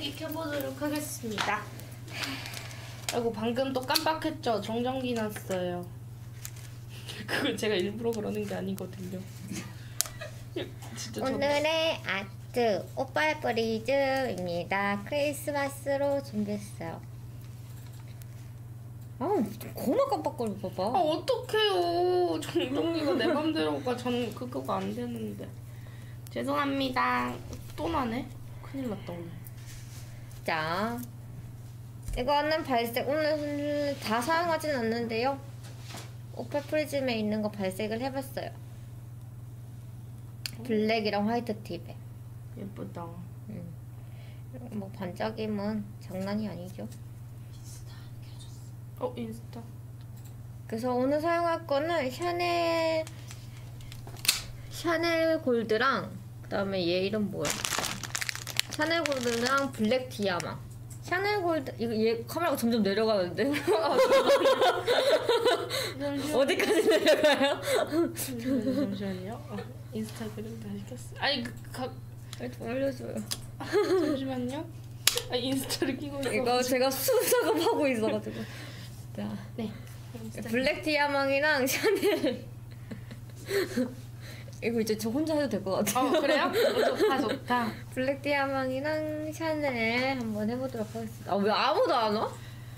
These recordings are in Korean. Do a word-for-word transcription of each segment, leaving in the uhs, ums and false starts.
빨리 켜보도록 하겠습니다. 아이고 방금 또 깜빡했죠? 정전기 났어요. 그건 제가 일부러 그러는 게 아니거든요. 진짜 오늘의 아트 오빠 브리즈입니다. 크리스마스로 준비했어요. 아우 겁나 깜빡거려 봐봐. 아 어떡해요. 정전기가 내 맘대로가 전 그거가 안 되는데. 죄송합니다. 또 나네? 큰일 났다 오늘. 자, 이거는 발색 오늘 다 사용하진 않는데요. 오빠 프리즘에 있는 거 발색을 해봤어요. 블랙이랑 화이트 팁에. 예쁘다. 음. 뭐 반짝임은 장난이 아니죠. 어 인스타. 그래서 오늘 사용할 거는 샤넬 샤넬 골드랑 그다음에 얘 이름 뭐야? 샤넬 골드랑 블랙 디아마. 샤넬 골드 이거 얘 카메라가 점점 내려가는데. 어디까지 내려가요? 잠시만요. 어, 인스타그램 다시 켰어. 아니 그 가... 올려줘요. 잠시만요. 아 인스타를 끼고 있어. 이거 제가 수습 작업하고 있어가지고. 자, 네. 블랙 디아망이랑 샤넬. 이거 이제 저 혼자 해도 될 것 같아요. 어 그래요? 어, 좋다 좋다. 블랙 디아망이랑 샤넬 한번 해보도록 하겠습니다. 아, 왜 아무도 안 와?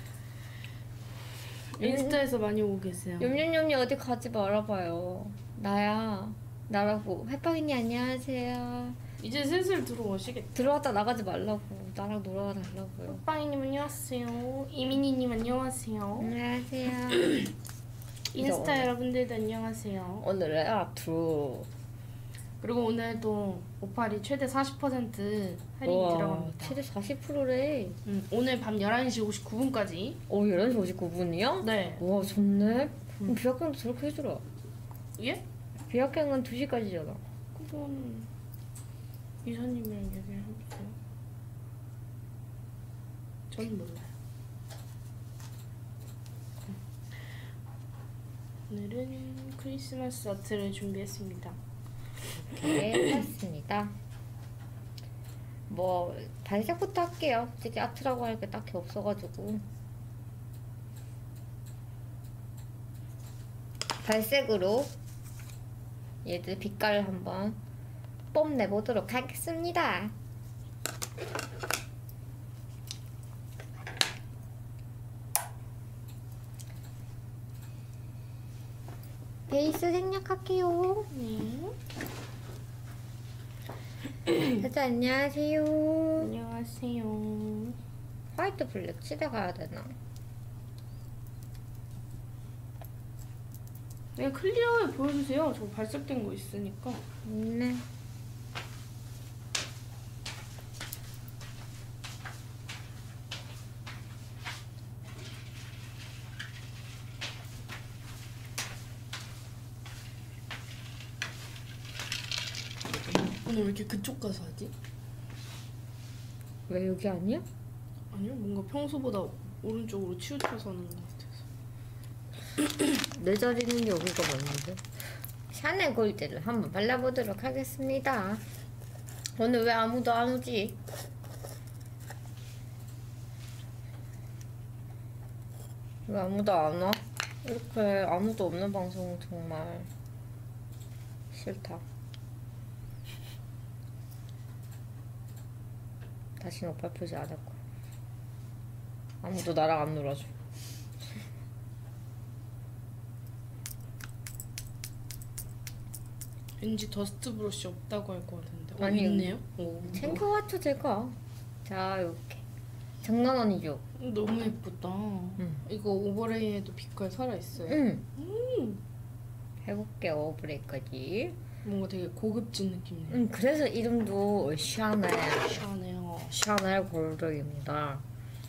인스타에서 많이 오고 계세요. 염염염이 어디 가지 말아봐요. 나야. 나라고. 해빵이니 안녕하세요. 이제 슬슬 들어오시겠다. 들어왔다 나가지 말라고. 나랑 놀아달라고요. 빵이님 안녕하세요. 이민희님 안녕하세요. 안녕하세요. 인스타 오늘. 여러분들도 안녕하세요. 오늘의 아트로. 그리고 오늘도 오팔이 최대 사십 퍼센트 할인이 우와, 들어갑니다. 최대 사십 퍼센트래. 음, 오늘 밤 열한 시 오십구 분까지. 어, 열한 시 오십구 분이요? 네. 와, 좋네. 음. 그럼 비학경도 저렇게 해주라. 예? 비학경은 두 시까지잖아. 그건 이사님이랑 얘기를 해보세요. 전 몰라요. 오늘은 크리스마스 아트를 준비했습니다. 네, 했습니다. 뭐 발색부터 할게요. 솔직히 아트라고 할 게 딱히 없어가지고 발색으로 얘들 빛깔을 한번 뽐내보도록 하겠습니다. 베이스 생략할게요. 네. 다들 안녕하세요. 안녕하세요. 화이트 블랙 칠해 가야 되나? 그냥 클리어하게 보여주세요. 저 발색된 거 있으니까. 네. 오늘 왜 이렇게 그쪽 가서 하지? 왜 여기 아니야? 아니요, 뭔가 평소보다 오른쪽으로 치우쳐서 하는 것 같아서. 내 자리는 여기가 맞는데. 샤넬 골드를 한번 발라보도록 하겠습니다. 오늘 왜 아무도 안 오지? 왜 아무도 안 와? 이렇게 아무도 없는 방송 정말 싫다. 다시는 오빠 표지 안 할 거야. 아무도 나랑 안 놀아줘. 왠지 더스트 브러쉬 없다고 할 것 같은데. 어, 아니, 있네요? 오, 챙겨왔죠 제가. 자 이렇게 장난 아니죠? 너무 예쁘다. 응. 이거 오버레이에도 빛깔 살아있어요. 응. 음. 해볼게요 브레이크까지. 뭔가 되게 고급진 느낌이네요. 응. 그래서 이름도 샤넬. 시원해요. 샤넬 골드입니다.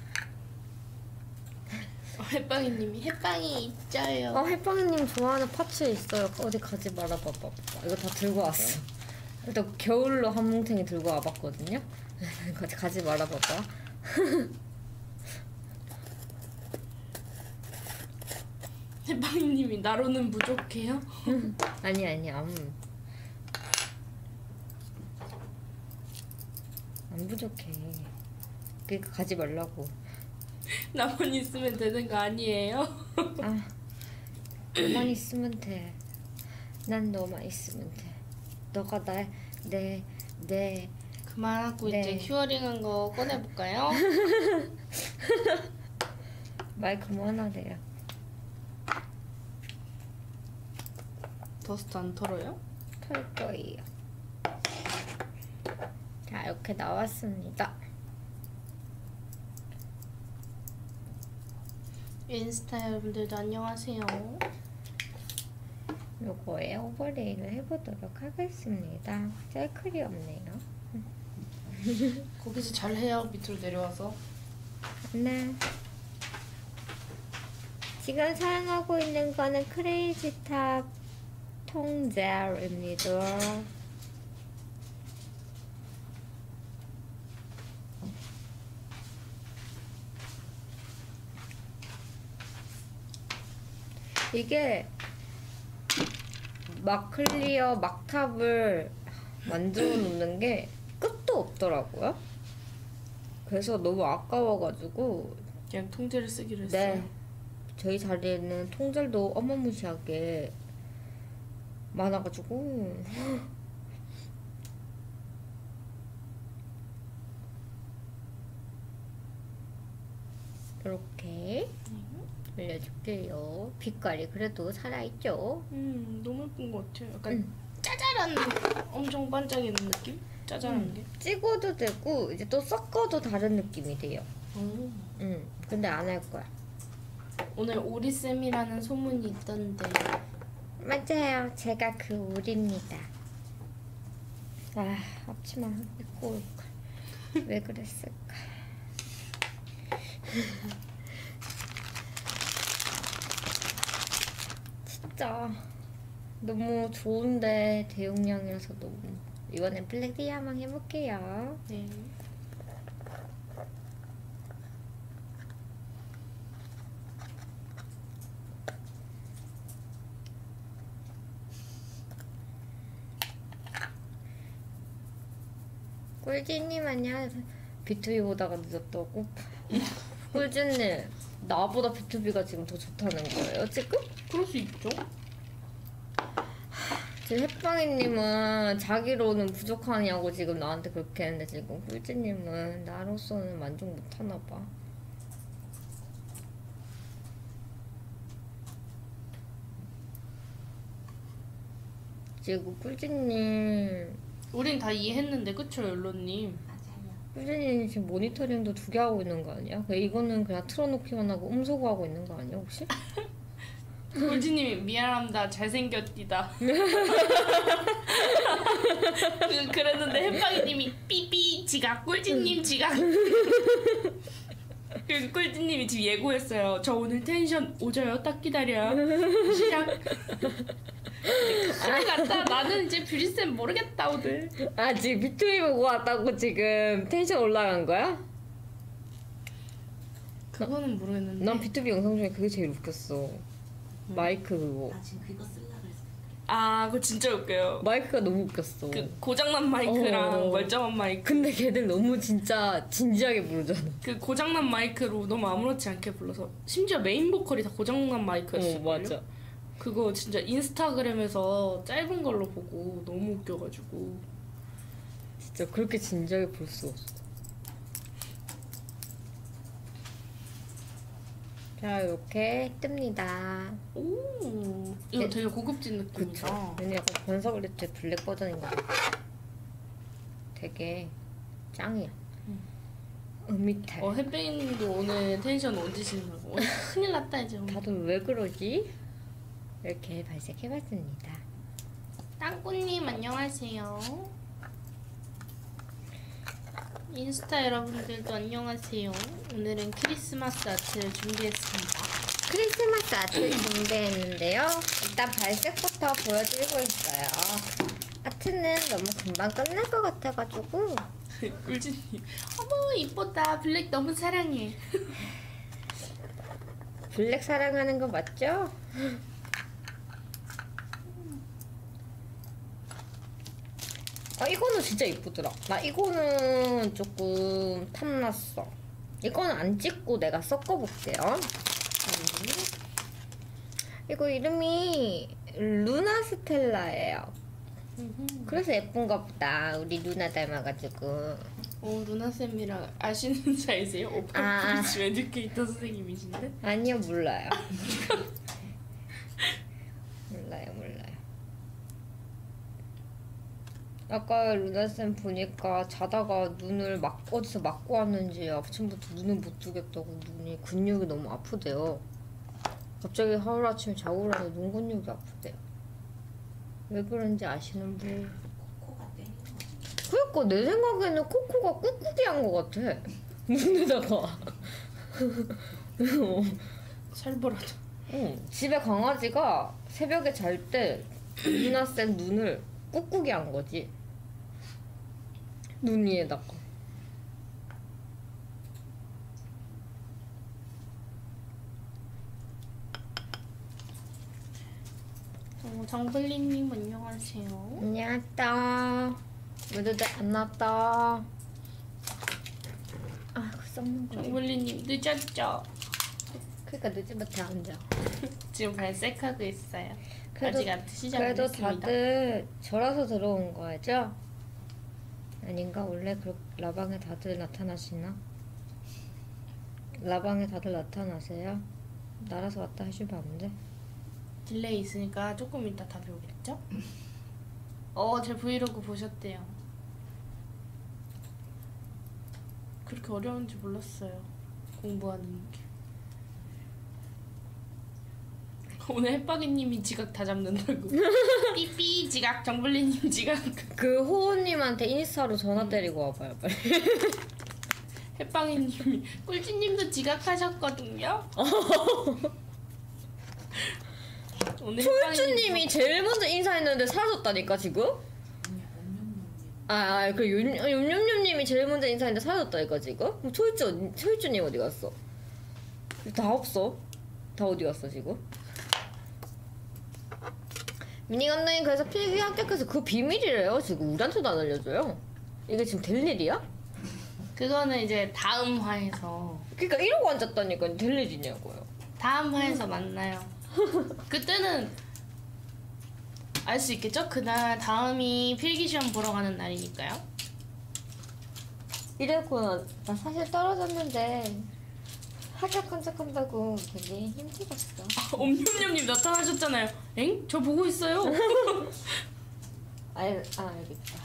어, 햇빵이님이 햇빵이 있죠요. 아 햇빵이님 좋아하는 파츠 있어요. 어디 가지 말아봐봐. 이거 다 들고 왔어. 일단 겨울로 한 뭉탱이 들고 와봤거든요. 가지 가지 말아봐봐. 햇빵이님이 나로는 부족해요? 아니 아니 아무 안 부족해. 그러니까 가지 말라고. 나만 있으면 되는 거 아니에요? 아, 너만 있으면 돼. 난 너만 있으면 돼. 너가 나내내 내, 그만하고 네. 이제 큐어링한 거 꺼내볼까요? 말 그만하래요. 더스트 안 털어요? 털 거예요. 자, 이렇게 나왔습니다. 인스타 여러분들도 안녕하세요. 요거에 오버레이를 해보도록 하겠습니다. 셀클이 없네요. 거기서 잘 해요. 밑으로 내려와서. 네. 지금 사용하고 있는 거는 크레이지탑 통젤입니다. 이게 막 클리어 막탑을 만들어 놓는 게 끝도 없더라고요. 그래서 너무 아까워가지고 그냥 통째를 쓰기로 했어요. 네, 저희 자리에는 통젤도 어마무시하게 많아가지고 이렇게 올려줄게요. 빛깔이 그래도 살아있죠? 음, 너무 예쁜 것 같아요. 약간 음. 짜잘한 엄청 반짝이는 느낌? 짜잘한 음. 게. 찍어도 되고 이제 또 섞어도 다른 느낌이 돼요. 오. 음, 근데 안 할 거야. 오늘 오리쌤이라는 소문이 있던데. 맞아요. 제가 그 오리입니다. 아, 앞치마 입고 올걸. 왜 그랬을까? 진짜 너무 좋은데 대용량이라서 너무. 이번엔 블랙 디아망 해볼게요. 네. 꿀지님 안녕하세요. 비투비 보다가 늦었다고? 꿀지님 나보다 비투비가 지금 더 좋다는 거예요 지금? 그럴 수 있죠. 지금 햇빵이님은 자기로는 부족하냐고 지금 나한테 그렇게 했는데 지금 꿀지님은 나로서는 만족 못하나 봐. 지금 꿀지님 우린 다 이해했는데 그쵸 옐로님? 꿀지님 지금 모니터링도 두 개 하고 있는 거 아니야? 그냥 이거는 그냥 틀어놓기만 하고 음소거 하고 있는 거 아니야 혹시? 꿀지님이 미안합니다. 잘생겼디다. 그, 그랬는데 햇빵이님이 삐삐 지각 꿀지님 지각. 그 꿀지님이 지금 예고했어요. 저 오늘 텐션 오져요. 딱 기다려. 시작. 큰일 났다. 나는 이제 뷰리쌤 모르겠다 오늘. 아 지금 비투비 보고 왔다고 지금 텐션 올라간 거야? 그거는 모르겠는데. 난 비투비 영상 중에 그게 제일 웃겼어. 마이크 그거. 나 지금 그거 쓰려고 그랬어. 아 그거 진짜 웃겨요. 마이크가 너무 웃겼어. 그 고장난 마이크랑 어. 멀쩡한 마이크. 근데 걔들 너무 진짜 진지하게 부르잖아. 그 고장난 마이크로 너무 아무렇지 않게 불러서 심지어 메인 보컬이 다 고장난 마이크였어요. 어 맞아. 그거 진짜 인스타그램에서 짧은 걸로 보고 너무 웃겨가지고. 진짜 그렇게 진지하게 부를 수 없어. 자 이렇게 뜹니다. 오 이거 네. 되게 고급진 그쵸. 느낌이다. 얘는 약간 번사블리트의 블랙 버전인가 봐. 되게 짱이야. 음이탈. 어 햇뱅이님도 오늘 텐션 얹으시느라고 오늘 큰일 났다 이제. 오늘. 다들 왜 그러지? 이렇게 발색해봤습니다. 땅콩님 안녕하세요. 인스타 여러분들도 안녕하세요. 오늘은 크리스마스 아트를 준비했습니다. 크리스마스 아트 준비했는데요. 일단 발색부터 보여드리고 있어요. 아트는 너무 금방 끝날 것 같아가지고 꿀진님 어머 이쁘다. 블랙 너무 사랑해. 블랙 사랑하는 거 맞죠? 아 이거는 진짜 이쁘더라. 나 이거는 조금 탐났어. 이거는 안 찍고 내가 섞어볼게요. 음. 이거 이름이 루나 스텔라예요. 그래서 예쁜가 보다. 우리 루나 닮아가지고. 어 루나쌤이랑 아시는 사이세요? 오빠 아. 브리스 에듀케이터 선생님이신데? 아니요, 몰라요. 몰라요, 몰라요. 아까 루나쌤 보니까 자다가 눈을 막 어디서 맞고 왔는지 아침부터 눈을 못 뜨겠다고 눈이 근육이 너무 아프대요. 갑자기 하루아침에 자고 일어나서 눈 근육이 아프대요. 왜 그런지 아시는 분? 코코가 때린 거. 그러니까 내 생각에는 코코가 꾹꾹이 한 것 같아. 눈에다가. 살벌하다. 응. 집에 강아지가 새벽에 잘 때 루나쌤 눈을 꾹꾹이 한 거지. 눈 위에다가. 어, 정블리님 안녕하세요. 안녕하다. 모두들 안 났다. 아, 그 썩는 거. 정블리님 늦었죠? 그러니까 늦지부터 앉아. 지금 발색하고 있어요. 그래도- 아직 안 시작 안 그래도 했습니다. 다들 절아서 들어온 거죠? 아닌가? 원래 그 라방에 다들 나타나시나? 라방에 다들 나타나세요? 날아서 왔다 하시면 안 돼? 딜레이 있으니까 조금 이따 답이 오겠죠? 어, 제 브이로그 보셨대요. 그렇게 어려운지 몰랐어요. 공부하는 게. 오늘 햇박이님이 지각 다 잡는다고. 삐삐 지각, 정블리님 지각. 그 호호님한테 인스타로 전화 때리고 와봐요, 빨리. 햇빵이님이 꿀찌님도 지각하셨거든요. 오늘 솔주님이 제일 먼저 인사했는데 사라졌다니까, 지금? 아, 아, 그 윤- 윤윤윤님이 제일 먼저 인사했는데 사라졌다니까, 지금? 그럼 솔주, 솔주님 어디 갔어? 다 없어. 다 어디 갔어, 지금? 미니 감독님 그래서 필기 합격해서 그거 비밀이래요. 지금 우리한테도 안 알려줘요. 이게 지금 될 일이야? 그거는 이제 다음 화에서 그러니까 이러고 앉았다니까 될 일이냐고요. 다음 화에서 만나요. 그때는 알 수 있겠죠? 그날 다음이 필기시험 보러 가는 날이니까요. 이래고 나 사실 떨어졌는데 합격한 척 한다고 되게 힘들었어. 옴뇸뇸님 나타나셨잖아요. 엥? 저 보고 있어요. 아, 아 알겠다.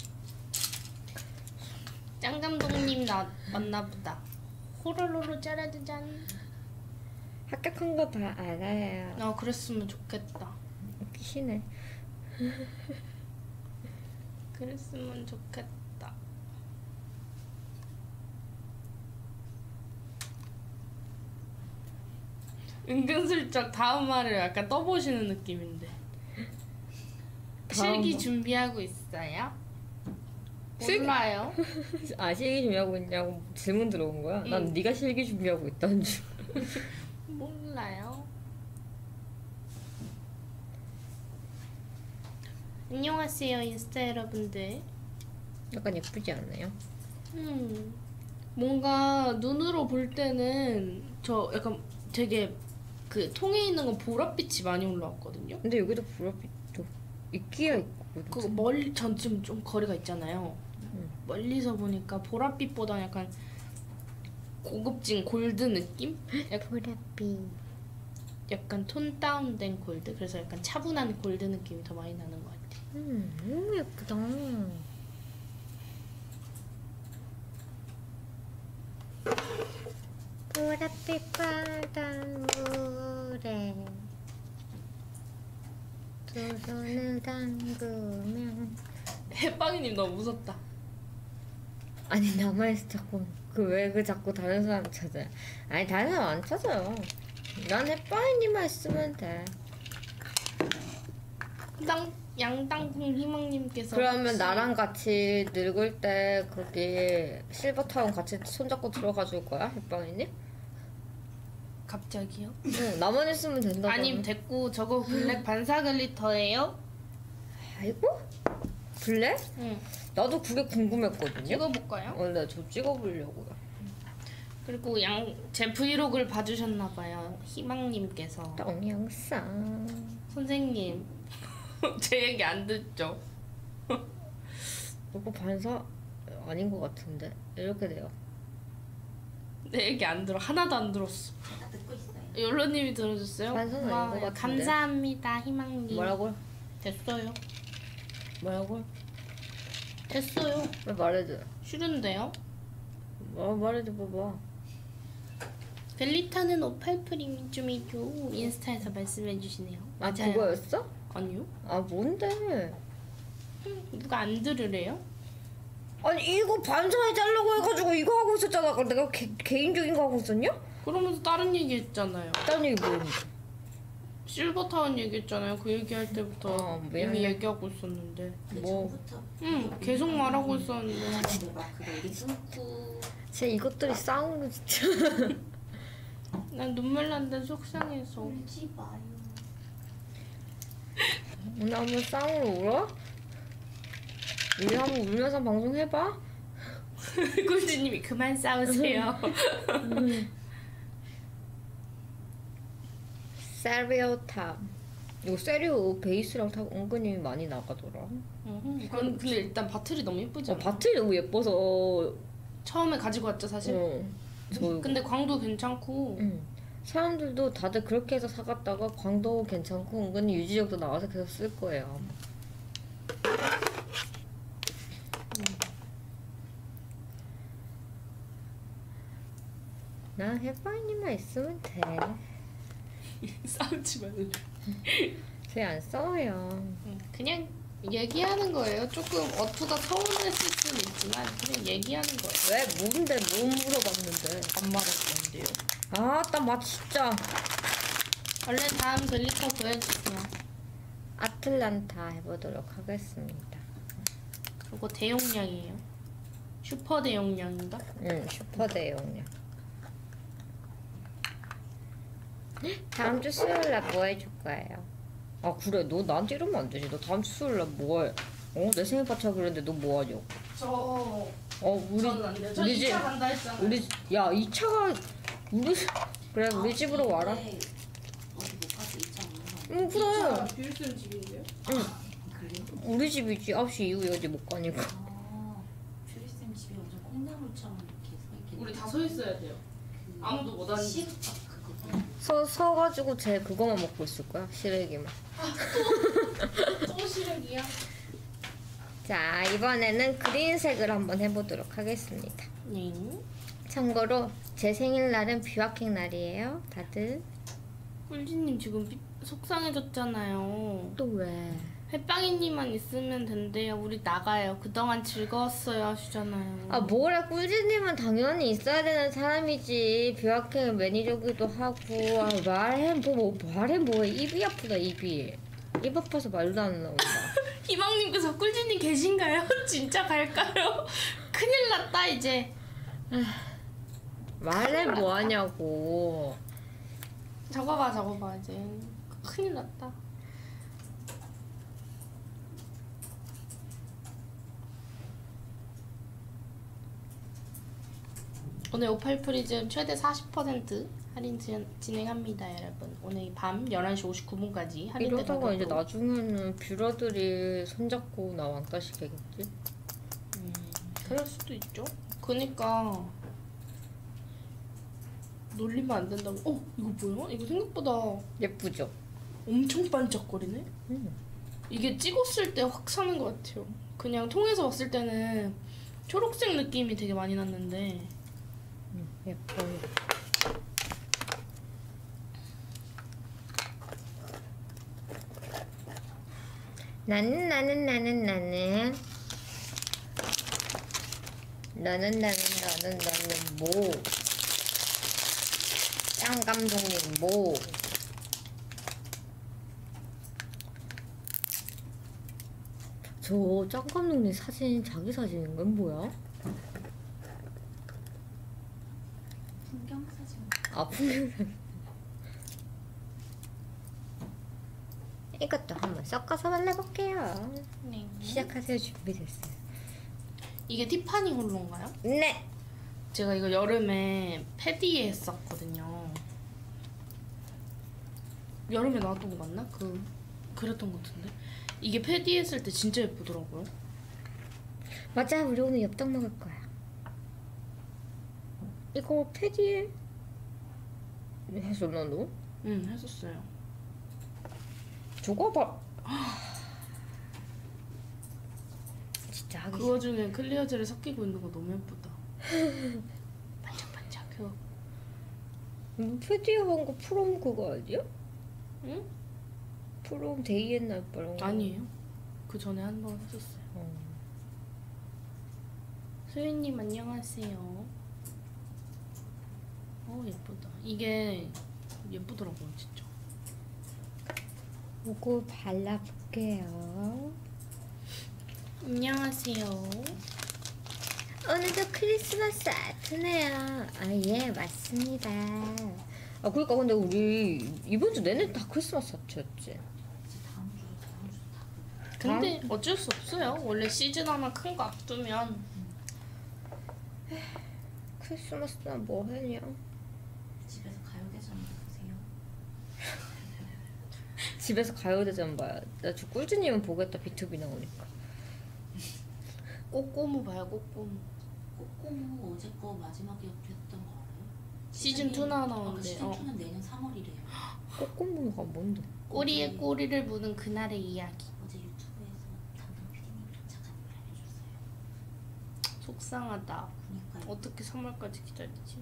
짱 감독님 나 맞나보다. 호로로로 짜라짠. 합격한 거 다 알아요. 아 그랬으면 좋겠다. 웃기시네. 그랬으면 좋겠다. 은근슬쩍 다음 말을 약간 떠보시는 느낌인데. 다음 실기 뭐? 준비하고 있어요? 실기- 몰라요. 아 실기 준비하고 있냐고 질문 들어온 거야? 난 응. 네가 실기 준비하고 있다는 줄. 몰라요. 안녕하세요 인스타 여러분들. 약간 예쁘지 않나요? 음 뭔가 눈으로 볼 때는 저 약간 되게 그 통에 있는 건 보랏빛이 많이 올라왔거든요. 근데 여기도 불빛 좀 있기야 있고. 그 멀리 전쯤 좀 거리가 있잖아요. 음. 멀리서 보니까 보랏빛보다 약간 고급진 골드 느낌? 약간, 보랏빛. 약간 톤 다운된 골드. 그래서 약간 차분한 골드 느낌이 더 많이 나는 것 같아. 음 너무 예쁘다. 보랏빛 바다 물에 두 손을 담그면. 해빵이님 너무 무섭다. 아니 남아있어 자꾸 그 왜 그 자꾸 다른 사람 찾아요? 아니 다른 사람 안 찾아요. 난 햇바이님만 있으면 돼. 땅 양땅콩 희망님께서 그러면 혹시- 나랑 같이 늙을 때 거기 실버타운 같이 손잡고 들어가 줄 거야 햇바이님? 갑자기요? 응 나만 있으면 된다고. 아님 됐고 저거 블랙 반사 글리터예요? 아이고 블랙? 응. 나도 그게 궁금했거든요. 찍어볼까요? 어, 네, 저 찍어보려고요. 그리고 양 제 브이로그를 봐주셨나봐요. 희망님께서. 동영상. 선생님 제 얘기 안 듣죠? 이거 반사 아닌 것 같은데 이렇게 돼요. 내 얘기 안 들어. 하나도 안 들었어. 제가 듣고 있어요. 연로님이 들어줬어요? 반사는 아닌 고마워요. 것 같은데. 감사합니다 희망님. 뭐라고? 됐어요. 뭐라고? 됐어요. 왜 말해줘? 싫은데요? 뭐 말해줘 봐봐. 벨리타는 오팔프리즘이죠. 인스타에서 말씀해주시네요. 아 맞아요. 그거였어? 아니요. 아 뭔데? 누가 안 들으래요? 아니 이거 반사해 달라고 해가지고 이거 하고 있었잖아. 그럼 내가 개, 개인적인 거 하고 있었냐? 그러면서 다른 얘기 했잖아요. 다른 얘기 뭐였는데? 실버타운 얘기했잖아요. 그 얘기할 때부터 어, 미안해. 이미 얘기하고 있었는데. 그 뭐. 전부터 응, 계속 말하고 있었는데. 근데 막 그거 우리 끊고 쟤 이것들이 싸우는 거 진짜. 난 눈물 난다 속상해서. 울지 마요. 오늘 한번 싸움으로 울어? 우리 한번 울면서 방송 해봐. 꿀지님이 그만 싸우세요. 세리오탑. 이거 세리오 베이스랑 탑 은근히 많이 나가더라. 음, 이건 근데 일단 바틀이 너무 예쁘지 어, 않아? 바틀이 너무 예뻐서. 처음에 가지고 왔죠 사실. 어, 저 근데 광도 괜찮고. 응. 사람들도 다들 그렇게 해서 사갔다가 광도 괜찮고 은근히 유지력도 나와서 계속 쓸 거예요. 나 해파이님만 있으면 돼. 싸우지 말고. 쟤 안 싸워요. 음, 그냥 얘기하는 거예요. 조금 어투가 서운했을 수는 있지만 그냥 얘기하는 거예요. 왜? 뭔데? 뭐 물어봤는데? 안 말할 건데요. 아, 나 맛 진짜. 얼른 다음 벨리타 보여주세요. 아틀란타 해보도록 하겠습니다. 그리고 대용량이에요. 슈퍼 대용량인가? 응, 슈퍼 대용량. 다음 주 수요일 날 뭐 해줄 거예요? 아 그래, 너 나한테 이러면 안 되지. 너 다음 주 수요일 날 뭐 해? 어? 내 생일 파티 하기로 했는데 너 뭐 하냐고. 저... 어, 우리 저는 안 돼요. 저 우리 이 집 차 간다 했잖아요. 우리 야, 이 차가 우리 그래, 우리 집으로 와라. 근데 어디 못 가서 이차 없는 거 아니야? 응, 그래. 비일슨 집인데요? 그래요? 우리 집이지. 아홉 시 이후에 어디 못 가니까. 아, 퓨리쌤 집이 완전 콩나물처럼 이렇게 서 있겠네. 우리 다 서 있어야 돼요. 그 아무도 못 앉아. 시루떡 그거. 서 서가지고 쟤 그거만 먹고 있을 거야. 시래기만. 또 시래기야? 자, 이번에는 그린색을 한번 해보도록 하겠습니다. 네. 참고로 제 생일날은 비와킹 날이에요. 다들. 꿀지님 지금 삐- 속상해졌잖아요. 또 왜? 햇빵이님만 있으면 된대요. 우리 나가요. 그동안 즐거웠어요 하시잖아요. 아 뭐래, 꿀지님은 당연히 있어야 되는 사람이지. 비와킹 매니저기도 하고. 아, 말해 뭐, 뭐 말해 뭐해. 입이 아프다 입이. 입 아파서 말도 안 나온다. 희망님께서 꿀지님 계신가요? 진짜 갈까요? 큰일 났다 이제. 말해 뭐하냐고. 적어봐 적어봐 이제. 큰일 났다. 오늘 오팔 프리즘 최대 사십 퍼센트 할인 진, 진행합니다 여러분. 오늘 밤 열한 시 오십구 분까지 할인된 이러다가 이제 가격으로. 나중에는 뷰러들이 손잡고 나 왕따 시키겠지? 음, 그럴 수도 있죠. 그니까 놀리면 안 된다고. 어 이거 뭐야? 이거 생각보다 예쁘죠? 엄청 반짝거리네. 음. 이게 찍었을 때 확 사는 것 같아요. 그냥 통에서 봤을 때는 초록색 느낌이 되게 많이 났는데 음, 예뻐요. 나는 나는 나는 나는 너는 나는 너는 너는 뭐? 짱 감독님 뭐? 저 짱 감독님 사진 자기 사진인 건 뭐야? 풍경 사진. 아, 풍경. 이것도 한번 섞어서 발라볼게요. 네. 시작하세요. 준비됐어요. 이게 티파니 홀로인가요? 네. 제가 이거 여름에 패디에 했었거든요. 여름에 나왔던 거 맞나? 그 그랬던 것 같은데. 이게 패디 했을 때 진짜 예쁘더라고요. 맞아, 우리 오늘 엽떡 먹을 거야. 이거 패디에 했었나 너? 응, 했었어요. 저거 봐. 진짜 하기 그 와중에 클리어 젤을 섞이고 있는 거 너무 예쁘다. 반짝반짝 그거. 음, 패디에 한 거 프롬 그거 아니야? 응? 프롬 데이 앤 나이트 바른 거. 아니에요. 그 전에 한 번 했었어요. 어. 소윤님 안녕하세요. 어 예쁘다. 이게 예쁘더라고요 진짜. 이거 발라볼게요. 안녕하세요. 오늘도 크리스마스 아트네요. 아, 예, 맞습니다. 아, 그러니까 근데 우리 이번 주 내내 다 크리스마스 아트였지. 이제 다음 주 다음 주 다. 근데 어쩔 수 없어요. 원래 시즌 하나 큰 거 앞두면 크리스마스나 뭐 하냐? 집에서 가요대전 보세요. 집에서 가요대전 봐야. 나 저 꿀주님은 보겠다. 비투비 나오니까. 꼬꼬무 봐요. 꼬꼬무. 꼬꼬무 어제 거 마지막에 했던 거 알아요? 시즌 투 아, 그 나오는데 시즌 어. 투는 내년 삼월이래요. 꼬꼬무가 뭔데? 꼬리에 꼬리를 무는 그날의 이야기. 어제 유튜브에서 담당 피디님 도착한 걸 알려줬어요. 속상하다. 그니까요. 어떻게 삼월까지 기다리지?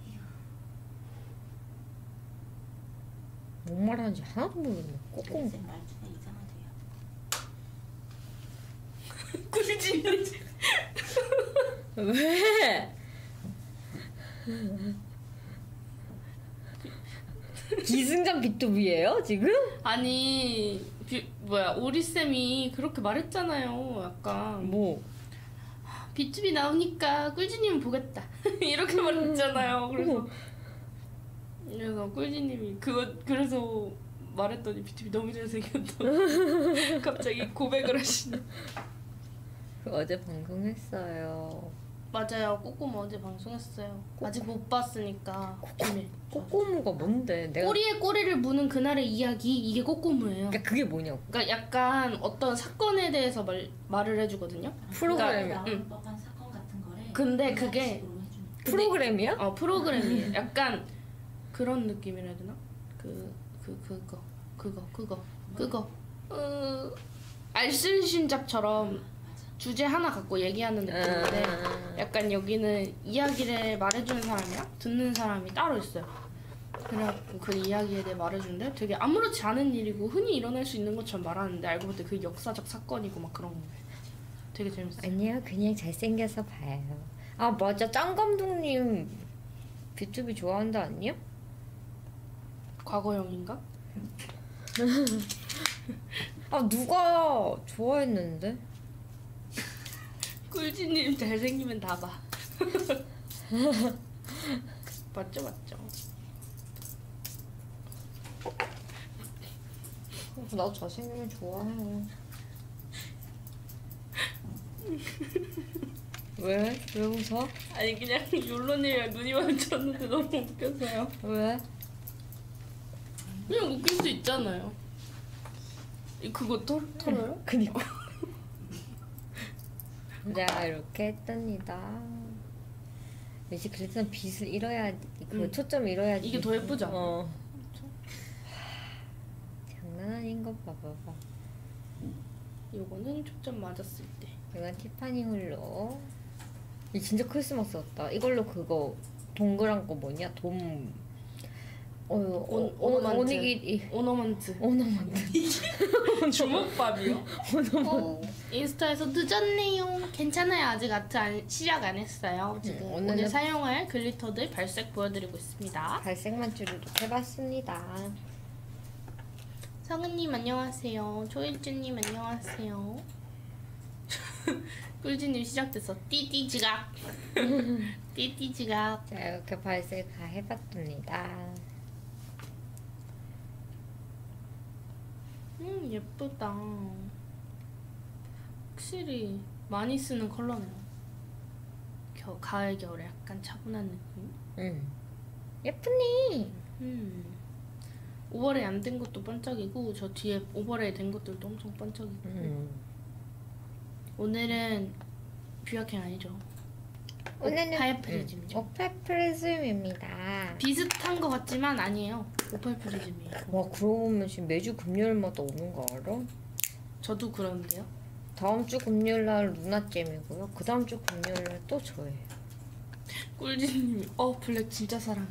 뭔 말하는지 하나도 모르겠네. 꼬꼬무. 쌤 말투가 이상하대요. 꿀집. 왜? 기승전 비투비예요 지금? 아니 비, 뭐야 오리 쌤이 그렇게 말했잖아요. 약간 뭐? 비투비 나오니까 꿀지님은 보겠다 이렇게 말했잖아요. 그래서 그래서 꿀지님이 그거 그래서 말했더니 비투비 너무 잘생겼다. 갑자기 고백을 하시네. 어제 방송했어요. 맞아요. 꼬꼬무 어제 방송했어요. 아직 못 봤으니까 비밀. 꼬꼬무가 뭔데? 내가 꼬리에 꼬리를 무는 그날의 이야기 이게 꼬꼬무예요. 그러니까 그게 뭐냐고. 그러니까 약간 어떤 사건에 대해서 말, 말을 해주거든요. 프로그램이야. 그러니까, 나올 응. 법한 사건 같은 거를 근데 그게- 음악식으로 해주는 거예요. 프로그램이야? 어 프로그램이에요. 약간 그런 느낌이라 해야 되나? 그, 그, 그거, 그거, 그거, 그거. 어, 알쓸신잡처럼 주제 하나 갖고 얘기하는 느낌인데 아. 약간 여기는 이야기를 말해주는 사람이랑 듣는 사람이 따로 있어요. 그래갖고 그 이야기에 대해 말해주는데 되게 아무렇지 않은 일이고 흔히 일어날 수 있는 것처럼 말하는데 알고 보니 그 역사적 사건이고 막 그런 거예요. 되게 재밌어요. 아니요, 그냥 잘생겨서 봐요. 아 맞아, 짱 감독님 비투비 좋아한다 아니야? 과거형인가? 아 누가 좋아했는데? 꿀지님 잘생기면 다 봐. 맞죠 맞죠. 나도 잘생기면 좋아해. 왜? 왜 웃어? 아니 그냥 율로님이랑 눈이 마주쳤는데 너무 웃겨서요. 왜? 그냥 웃길 수 있잖아요. 이 그거 털, 털어요? 그니까. 내가 이렇게 했답니다. 역시 그래서 빛을 잃어야 그 응. 초점 잃어야지. 이게 더 예쁘죠? 어. 장난 아닌 거 봐봐봐. 요거는 초점 맞았을 때. 이건 티파니 홀로. 이 진짜 크리스마스 같다. 이걸로 그거 동그란 거 뭐냐? 돔. 어, 어, 온- 어, 오너먼트. 오니기리. 오너먼트. 오너먼트. 주먹밥이요? 어, 인스타에서 늦었네요. 괜찮아요. 아직 아트 안, 시작 안 했어요. 지금 음, 오늘 오늘은- 사용할 글리터들 발색 보여드리고 있습니다. 발색 맞추기도 해봤습니다. 성은님 안녕하세요. 초일주님 안녕하세요. 꿀지님 시작됐어. 띠띠 지각. 띠띠 지각. 자, 이렇게 발색 다 해봤습니다. 음 예쁘다. 확실히 많이 쓰는 컬러네요. 겨, 가을 겨울에 약간 차분한 느낌. 응. 예쁘니? 음 오버레이 안 된 것도 반짝이고 저 뒤에 오버레이 된 것들도 엄청 반짝이고. 음. 오늘은 뷰어킹 아니죠? 오늘은 오팔 프리즘이죠. 오팔 프리즘입니다. 비슷한 것 같지만 아니에요. 오팔 프리즘이에요. 와, 그러고 보면 지금 매주 금요일마다 오는 거 알아? 저도 그런데요. 다음 주 금요일 날 루나잼이고요. 그 다음 주 금요일 날 또 저예요. 꿀지님이 어 블랙 진짜 사랑해.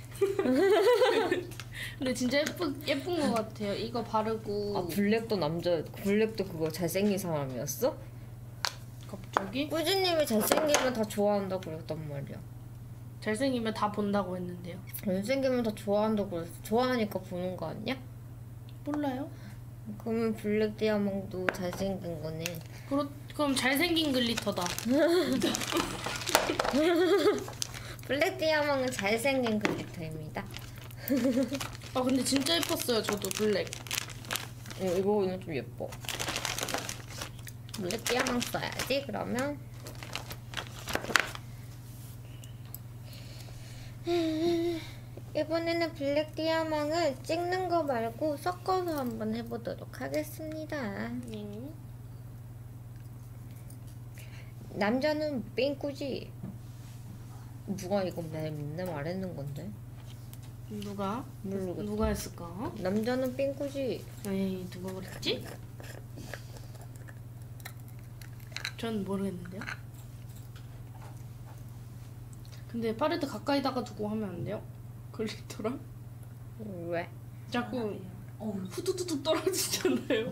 근데 진짜 예쁜 예쁜 것 같아요. 이거 바르고 아, 블랙도 남자, 블랙도 그거 잘생긴 사람이었어? 갑자기 꾸준님이 잘생기면 다 좋아한다고 그랬단 말이야. 잘생기면 다 본다고 했는데요. 잘생기면 다 좋아한다고 그랬어. 좋아하니까 보는 거 아니야? 몰라요. 그러면 블랙 디아몬드 잘생긴 거네. 그러, 그럼 잘생긴 글리터다. 블랙 디아몬드 잘생긴 글리터입니다. 아 근데 진짜 예뻤어요. 저도 블랙. 어, 이거는 좀 예뻐. 블랙 디아몬드 써야지. 그러면 이번에는 블랙 디아몬드 찍는 거 말고 섞어서 한번 해보도록 하겠습니다. 네. 남자는 삥꾸지. 누가 이거 맨날 말했는 건데? 누가 모르겠다. 누가 했을까? 남자는 삥꾸지. 에이 누가 그랬지? 전 모르겠는데요. 근데 팔레트 가까이다가 두고 하면 안 돼요? 글리터랑 왜? 자꾸 어우 후두두둑 떨어지잖아요.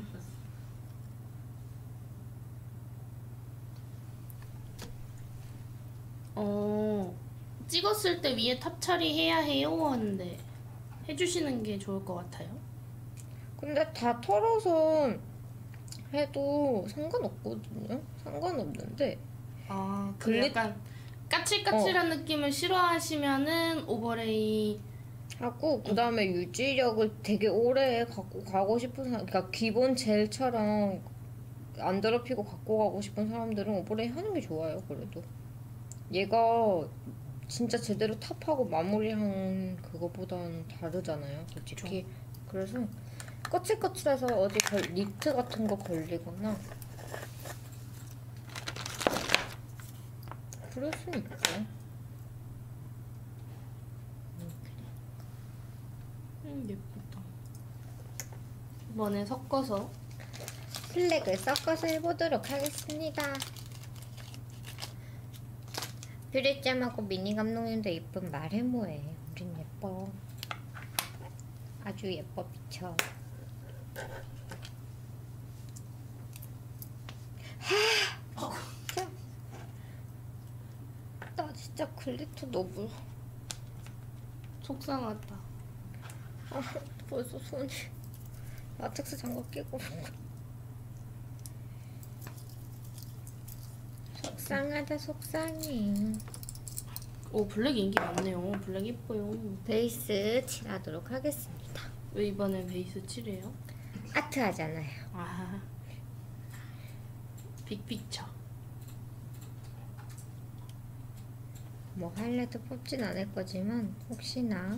어 찍었을 때 위에 탑 처리해야 해요 하는데 해주시는 게 좋을 것 같아요. 근데 다 털어서 해도 상관없거든요? 상관없는데 아, 그 글리- 약간 까칠까칠한 느낌을 싫어하시면은 오버레이 하고 그 다음에 유지력을 되게 오래 갖고 가고 싶은 사람, 그러니까 기본 젤처럼 안 더럽히고 갖고 가고 싶은 사람들은 오버레이 하는 게 좋아요. 그래도 얘가 진짜 제대로 탑하고 마무리한 그거보다는 다르잖아요, 솔직히. 그래서 거칠거칠해서 어디 걸, 니트 같은 거 걸리거나 그럴 순 있죠. 음, 예쁘다. 이번에 섞어서 플렉을 섞어서 해보도록 하겠습니다. 뷰리잼하고 미니 감독님도 예쁜 말해모에 우린 예뻐. 아주 예뻐 미쳐. 하! 진짜. 나 진짜 글리터 너무 속상하다. 아, 벌써 손이 라텍스 장갑 끼고 속상하다 속상해. 오 블랙 인기 많네요. 블랙 예뻐요. 베이스 칠하도록 하겠습니다. 왜 이번에 베이스 칠해요? 아트 하잖아요. 아 빅픽처. 뭐 하이라이트 뽑진 않을 거지만 혹시나.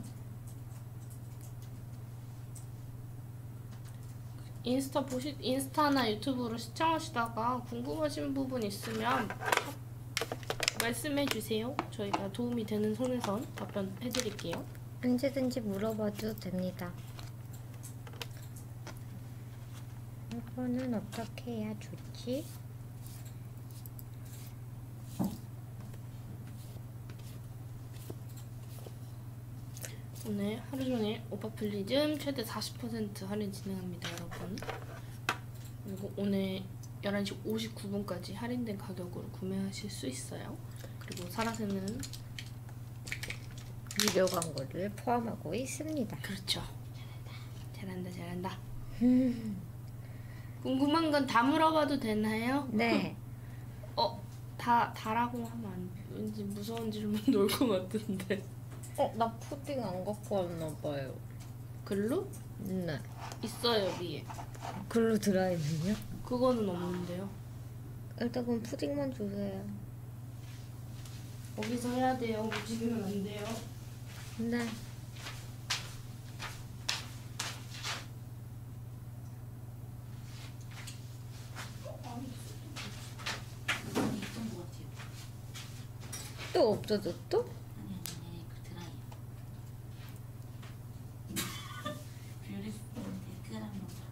인스타 보시 인스타나 유튜브로 시청하시다가 궁금하신 부분 있으면 말씀해 주세요. 저희가 도움이 되는 선에선 답변해 드릴게요. 언제든지 물어봐도 됩니다. 이거는 어떻게 해야 좋지? 오늘 하루 종일 오빠플리즘 최대 사십 퍼센트 할인 진행합니다, 여러분. 그리고 오늘 열한 시 오십구 분까지 할인된 가격으로 구매하실 수 있어요. 그리고 사라세는 유료 광고를 포함하고 있습니다. 그렇죠. 잘한다, 잘한다. 잘한다. 궁금한 건 다 물어봐도 되나요? 네. 어, 다 다라고 하면 안, 왠지 무서운 질문 나올 것 같은데. 어, 나 푸딩 안 갖고 왔나 봐요. 글로? 네. 있어요 위에. 글루 드라이는요? 그거는 없는데요. 일단 그럼 푸딩만 주세요. 거기서 해야 돼요. 움직이면 안 돼요. 네. 아니 있던 것 같아요. 또 없어졌어? 아니 아니 아니 그 드라이어. 뷰리스한테 댓글 한번 봐봐요.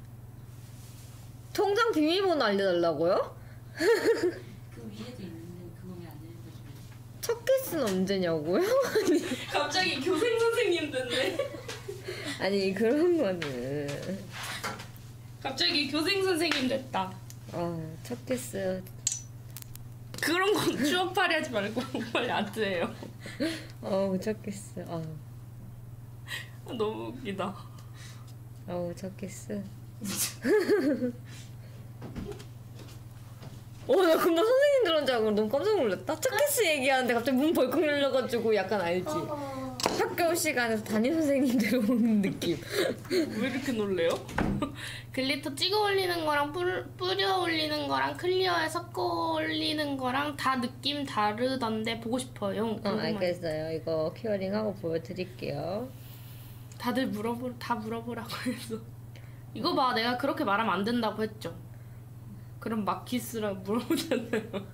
통장 비밀번호 알려달라고요? 그 위에도 있는데 그거 왜 안 읽어줘요? 첫 키스는 언제냐고요? 갑자기 교생 선생님 됐네. 아니 그런 거는 갑자기 교생 선생님 됐다. 어, 첫 키스 그런 건 추억팔이 하지 말고 빨리 아트해요. 어우 첫 키스 어우 너무 웃기다. 어우 첫 키스 어나 금방 선생님 들은 줄 알고 너무 깜짝 놀랐다. 첫 키스 얘기하는데 갑자기 문 벌컥 열려가지고 약간 알지? 학교 시간에서 담임 선생님 들어오는 느낌. 왜 이렇게 놀래요? 글리터 찍어 올리는 거랑 뿌, 뿌려 올리는 거랑 클리어에 섞어 올리는 거랑 다 느낌 다르던데 보고 싶어요. 어 궁금해요. 알겠어요. 이거 큐어링하고 보여드릴게요. 다들 물어보 다 물어보라고 해서 이거 봐 내가 그렇게 말하면 안 된다고 했죠. 그럼 마키스라고 물어보잖아요.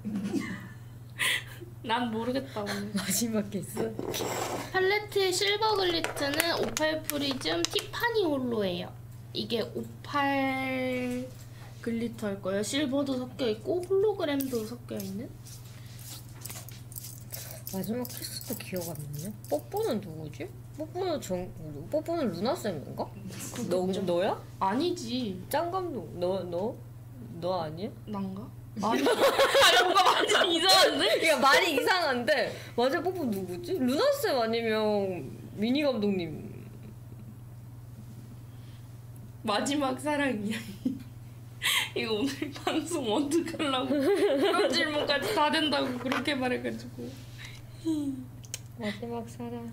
난 모르겠다고. 마지막 키스? 팔레트의 실버 글리트는 오팔 프리즘 티파니 홀로예요. 이게 오팔 글리터일 거예요. 실버도 섞여 있고 홀로그램도 섞여 있는. 마지막 키스도 기억 안 나냐? 뽀뽀는 누구지? 뽀뽀는 정 뽀뽀는 루나 쌤인가? 너 너야? 아니지. 짱 감독 너 너 너 아니야? 난가? 아니. 아니 뭔가 말이 이상한데? 그러니까 말이 이상한데 맞아 뽀뽀 누구지? 루나 쌤 아니면 미니 감독님? 마지막 사랑 이야기. 이거 오늘 방송 어떡하려고 그런 질문까지 다 된다고 그렇게 말해가지고. 마지막 사랑.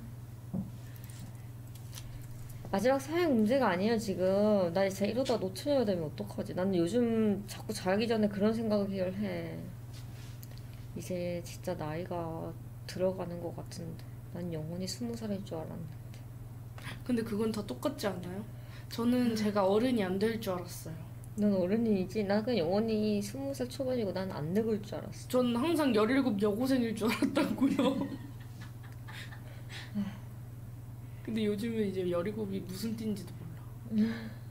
마지막 사랑 문제가 아니에요 지금. 나 진짜 이러다 노처녀가 되면 어떡하지? 나는 요즘 자꾸 자기 전에 그런 생각을 해. 이제 진짜 나이가 들어가는 것 같은데 난 영원히 스무 살일 줄 알았는데. 근데 그건 다 똑같지 않아요? 저는 제가 어른이 안 될 줄 알았어요. 넌 어른이지? 난 그냥 영원히 스무 살 초반이고 난 안 늙을 줄 알았어. 전 항상 열일곱 여고생일 줄 알았다고요. 근데 요즘은 이제 열일곱이 무슨 띠인지도 몰라.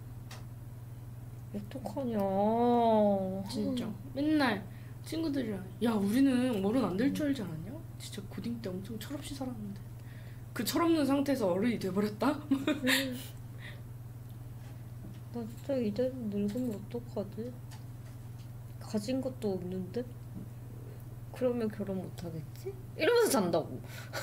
어떡하냐. 진짜. 맨날 친구들이랑 야 우리는 어른 안 될 줄 알지 않았냐? 진짜 고딩 때 엄청 철없이 살았는데 그 철없는 상태에서 어른이 돼버렸다? 나 진짜 이제 늙으면 어떡하지? 가진 것도 없는데? 그러면 결혼 못하겠지? 이러면서 잔다고.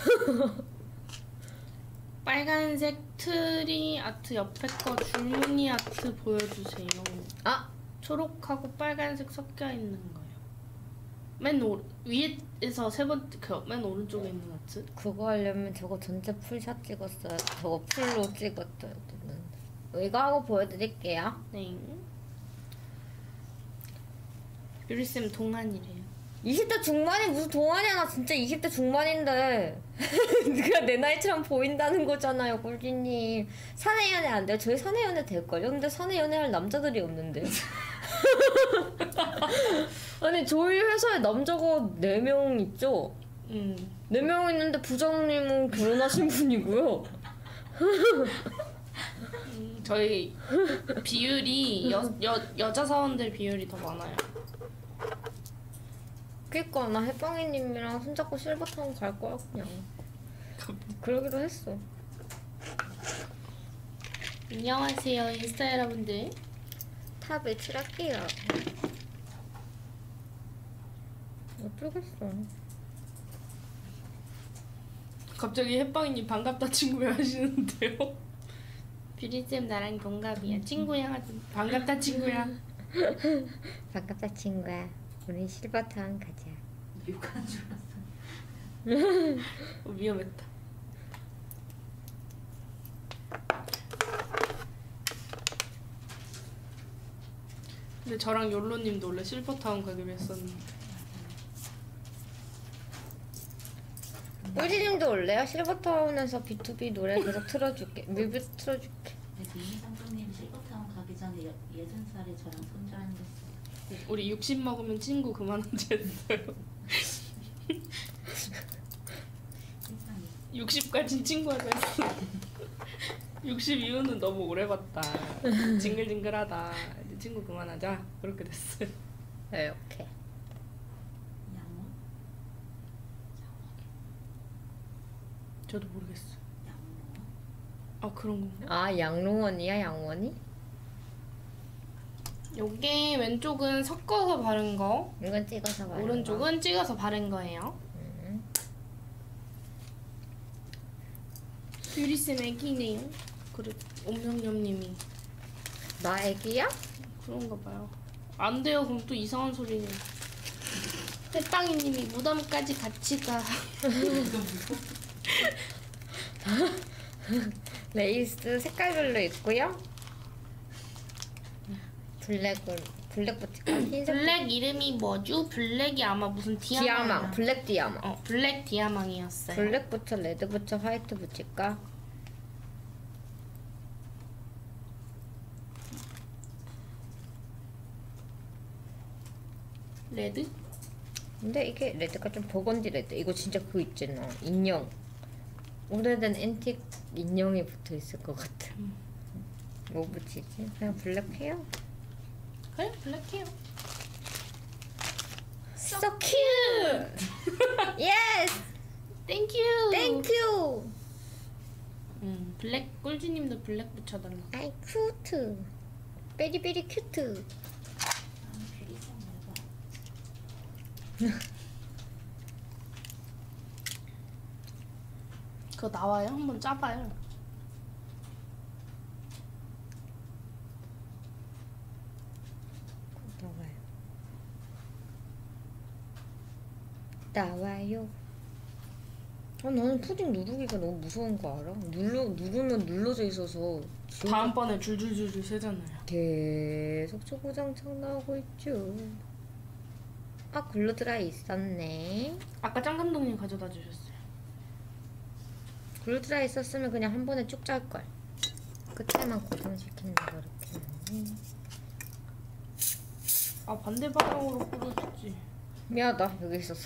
빨간색 트리 아트 옆에 거 줄무늬 아트 보여주세요. 아! 초록하고 빨간색 섞여 있는 거요. 맨 오, 위에서 세 번째 그맨 오른쪽에 있는 아트. 그거 하려면 저거 전체 풀샷 찍었어야 저거 풀로 찍었어야 됐는데. 이거 하고 보여드릴게요. 네. 유리쌤 동안이래요. 이십 대 중반이 무슨 동안이야. 나 진짜 이십 대 중반인데 그냥 내 나이처럼 보인다는 거잖아요 꿀지님. 사내연애 안 돼요? 저희 사내연애 될걸요? 근데 사내연애할 남자들이 없는데. 아니 저희 회사에 남자가 네 명 있죠? 음. 네 명 있는데 부장님은 결혼하신 분이고요. 음, 저희 비율이 여, 여, 여자 사원들 비율이 더 많아요. 그니까 나 해빵이님이랑 손잡고 실버 타고 갈 거야 그냥. 그러기로 했어. 안녕하세요 인스타 여러분들. 탑을 칠할게요. 어쩌겠어. 갑자기 햇빵이님 반갑다 친구야 하시는데요. 뷰리쌤 나랑 동갑이야. 친구야. 반갑다 친구야. 반갑다 친구야. 우리 실버타운 가자. 욕하는 줄 알았어. 어, 위험했다. 근데 저랑 욜로님도 원래 실버타운 가기로 했었는데. 꿀지님도 올래요? 실버타운에서 비투비 노래 계속 틀어줄게. 뮤비 틀어줄게. 근데 이미상조님 실버타운 가기 전에 여- 예순 살에 저랑 손절하는 거 있어요. 우리 육십 먹으면 친구 그만하지 했어요. 세상에. 육십까지 친구하자 했어. 육십 이후는 너무 오래 봤다. 징글징글하다. 이제 친구 그만하자. 그렇게 됐어요. 이렇게. 양원? 저도 모르겠어요. 양원? 아 그런 건가? 아 양롱원이야 양원이? 여기 왼쪽은 섞어서 바른 거, 이건 찍어서 봐요. 오른쪽은 찍어서 바른 거예요. 음. 뷰리쌤 애기네요. 그래, 옴영념님이 나 애기야? 그런가 봐요. 안 돼요. 그럼 또 이상한 소리네. 해빵이님이 무덤까지 같이 가. 레이스 색깔별로 있고요. 블랙을 블랙부터 흰색 블랙 이름이 뭐죠? 블랙이 아마 무슨 디아망. 디아망 블랙 디아망. 어, 블랙 디아망이었어요. 블랙 붙여 레드 붙여 화이트 붙일까? 레드? 근데 이게 레드가 좀 버건디 레드. 이거 진짜 그거 있잖아. 인형. 오래된 앤틱 인형이 붙어 있을 것 같아. 음. 뭐 붙이지? 그냥 블랙 해요. 그래, 블랙해요. So cute. yes. Thank you. Thank you. 음, 블랙 꿀주님도 블랙 붙여달라. I cute. Very very cute. 아, 뷰리쌤 말고. 그거 나와요? 한번 짜봐요. 나와요. 나와요. 아, 나는 푸딩 누르기가 너무 무서운 거 알아? 눌러 누르면 눌러져 있어서 지금 다음번에 줄줄줄줄 세잖아요. 계속 초고장창 나오고 있죠. 아 글루드라이 있었네. 아까 짱 감독님 가져다 주셨어요. 글루드라이 있었으면 그냥 한 번에 쭉 짤 걸. 끝에만 고정시킨다고 이렇게. 하네. 아 반대 방향으로 부러졌지. 미안하다 여기 있었어.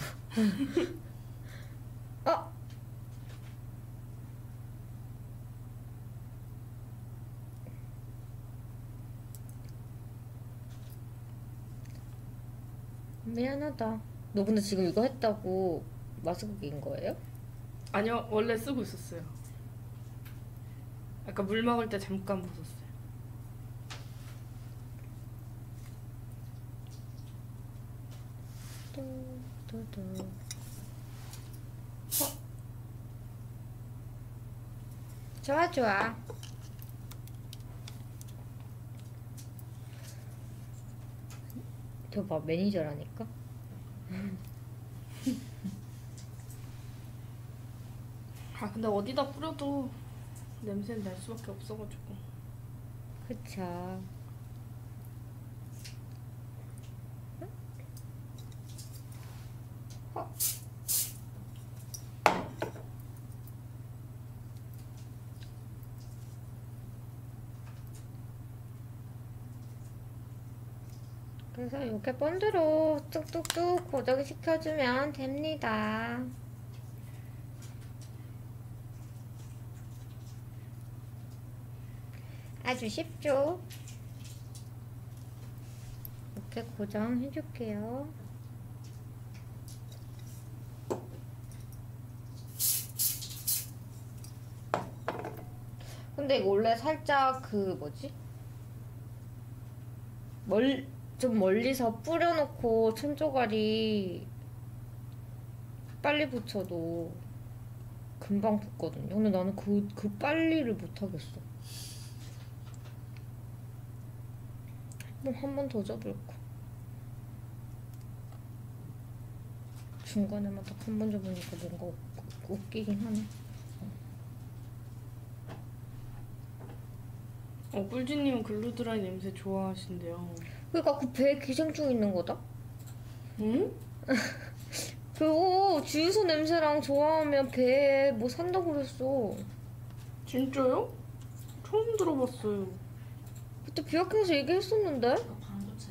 어? 미안하다. 너 근데 지금 이거 했다고 마스크 낀 거예요? 아니요, 원래 쓰고 있었어요. 아까 물 먹을 때 잠깐 벗었어요. 뚜뚜뚜. 어? 좋아 좋아. 저 봐 매니저라니까. 아 근데 어디다 뿌려도 냄새는 날 수밖에 없어가지고. 그쵸. 어? 그래서 이렇게 본드로 뚝뚝뚝 고정시켜주면 됩니다. 아주 쉽죠? 이렇게 고정해줄게요. 근데 이거 원래 살짝 그 뭐지? 멀, 좀 멀리서 뿌려놓고 천조가리 빨리 붙여도 금방 붙거든요. 근데 나는 그, 그 빨리를 못하겠어. 한 번 더 접을까? 중간에만 딱 한 번 접으니까 뭔가 웃, 웃기긴 하네. 어, 꿀지님은 글루드라이 냄새 좋아하신대요. 그러니까 그 배에 기생충 있는 거다. 응? 그거 주유소 냄새랑 좋아하면 배에 뭐 산다고 그랬어. 진짜요? 처음 들어봤어요. 그때 비학교에서 얘기했었는데. 그 방구채.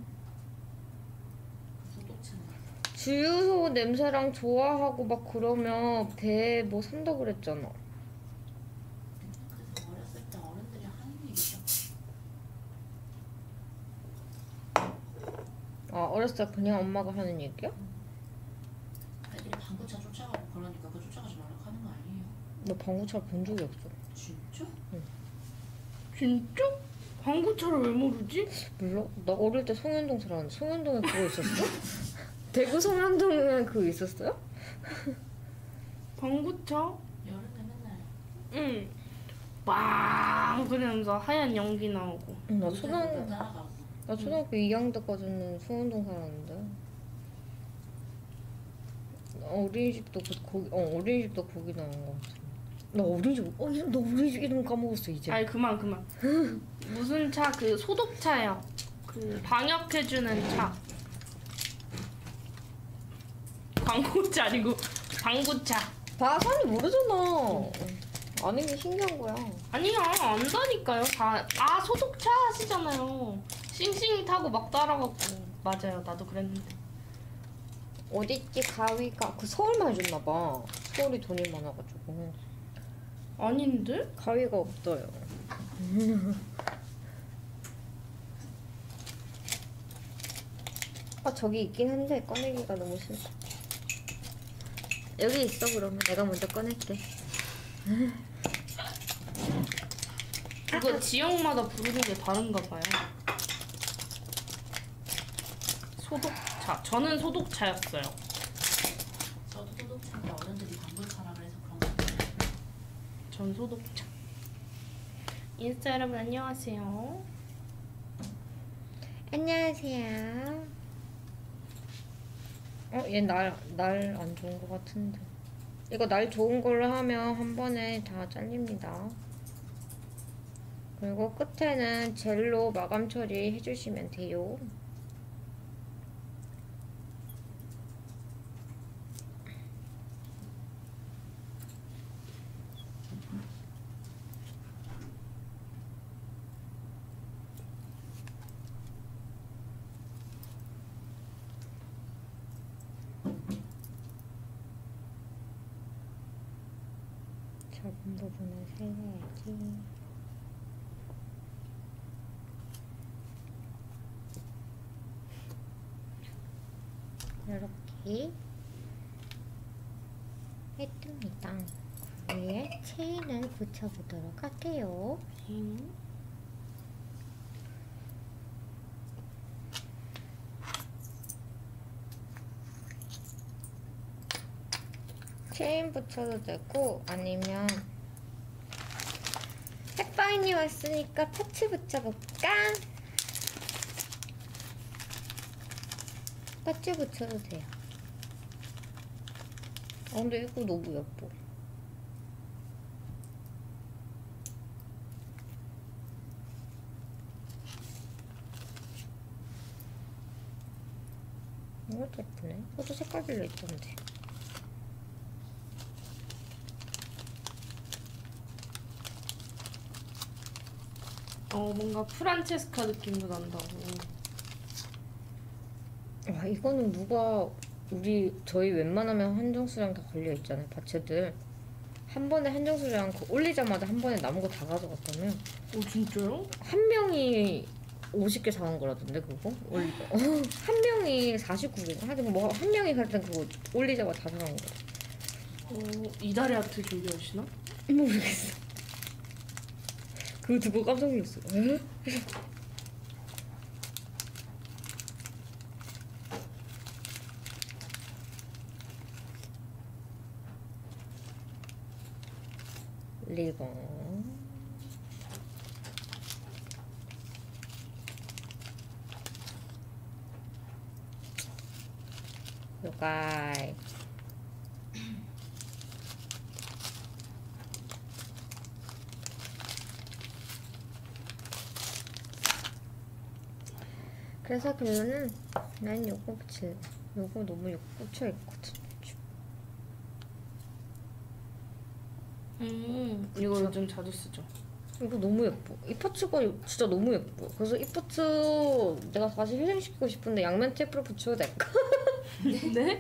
그 소독채. 주유소 냄새랑 좋아하고 막 그러면 배에 뭐 산다고 그랬잖아. 그래서 어렸을 때 어른들이 하는 얘기죠. 아, 어렸을 때 그냥 엄마가 하는 얘기야? 애들이 방구차 쫓아가고 그러니까 그 쫓아가지 말라고 하는 거 아니에요? 나 방구차를 본 적이 없어. 진짜? 진짜? 방구차를 왜 모르지? 몰라? 나 어릴 때 송현동 살았는데 송현동에 그거 있었어? 대구 송현동에 그거 있었어요? 방구차? 여름에 맨날 응. 빵 그러면서 하얀 연기 나오고. 응, 나 물때마다 초등 따라가고. 나 초등학교 이 학년 때까지는 송현동 살았는데. 어린이집도 그 거기 어 어린이집도 거기 나온 거 같아. 나 어린이집 어 이름 나 어린이집 이름 까먹었어 이제. 아니 그만 그만. 무슨 차? 그 소독차예요. 그 방역해주는 차. 광고차 아니고 방구차. 바산이 모르잖아. 아는 게 신기한 거야. 아니야 안다니까요. 다, 아 소독차 하시잖아요. 싱싱이 타고 막 따라가고. 맞아요 나도 그랬는데. 어딨지 가위가 그 서울만 해줬나 봐. 서울이 돈이 많아가지고 아닌데? 가위가 없어요. 아 저기 있긴 한데 꺼내기가 너무 싫다. 여기 있어 그러면 내가 먼저 꺼낼게. 그거 지역마다 부르는 게 다른가 봐요. 소독차. 저는 소독차였어요. 저도 소독차인데 어른들이 방구차라 그래서 그런 거 같아요. 전 소독차. 인스타 여러분 안녕하세요. 안녕하세요. 어, 얘 날 날 안 좋은 거 같은데. 이거 날 좋은 걸로 하면 한 번에 다 잘립니다. 그리고 끝에는 젤로 마감 처리 해주시면 돼요. 작은 부분을 살려야지. 이렇게 했습니다. 위에 체인을 붙여보도록 할게요. 음. 체인 붙여도 되고 아니면 햇바인이 왔으니까 파츠 붙여볼까? 파츠 붙여도 돼요. 아 근데 이거 너무 예뻐. 이것도 예쁘네. 이것도 색깔별로 있던데. 어 뭔가 프란체스카 느낌도 난다고. 와 이거는 누가 우리 저희 웬만하면 한정수량 다 걸려 있잖아요. 파츠들 한 번에 한정수량 그 올리자마자 한 번에 남은 거 다 가져갔다며. 오 진짜요? 한 명이 오십 개 사온 거라던데 그거 올리 한 명이 사십구 개 하여튼 뭐 한 명이 하여튼 그거 올리자마자 다 사온 거. 어 이달의 아트 준비하시나? 모르겠어. 그거 듣고 깜짝 놀랐어. 에? 리본 요가이 그래서 결론은 난 요거 붙일. 요거 너무 요거 꽂혀 있거든. 음, 이거 요즘 자주 쓰죠. 이거 너무 예뻐. 이 파츠가 진짜 너무 예뻐. 그래서 이 파츠 내가 다시 희생시키고 싶은데 양면 테이프로 붙여야 될까? 네?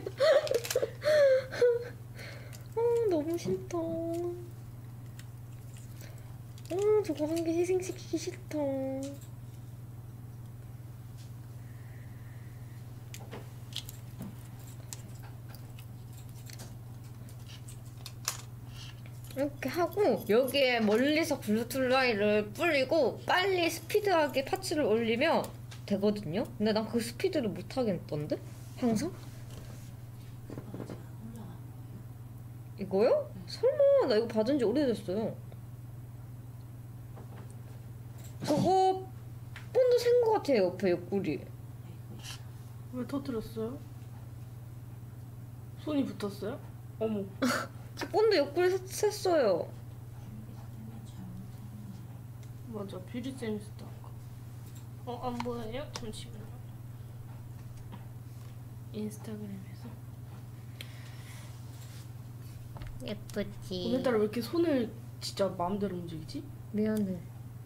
아 너무 싫다. 아 저거 한 개 희생시키기 싫다. 이렇게 하고 여기에 멀리서 블루투스 라인을 뿌리고 빨리 스피드하게 파츠를 올리면 되거든요. 근데 난 그 스피드를 못 하겠던데? 항상? 아직 안 올라간 거예요? 이거요? 설마 나 이거 받은 지 오래됐어요. 저거 본드 센거 같아요. 옆에 옆구리. 아이고 있다. 왜 터뜨렸어요? 손이 붙었어요? 어머. 저 본드 옆구리 샜- 샜어요. 잘못했네. 맞아, 뷰리쌤이 쓰다. 어, 안 보여요? 잠시만요. 인스타그램에서. 예쁘지. 오늘따라 왜 이렇게 손을 진짜 마음대로 움직이지? 미안해.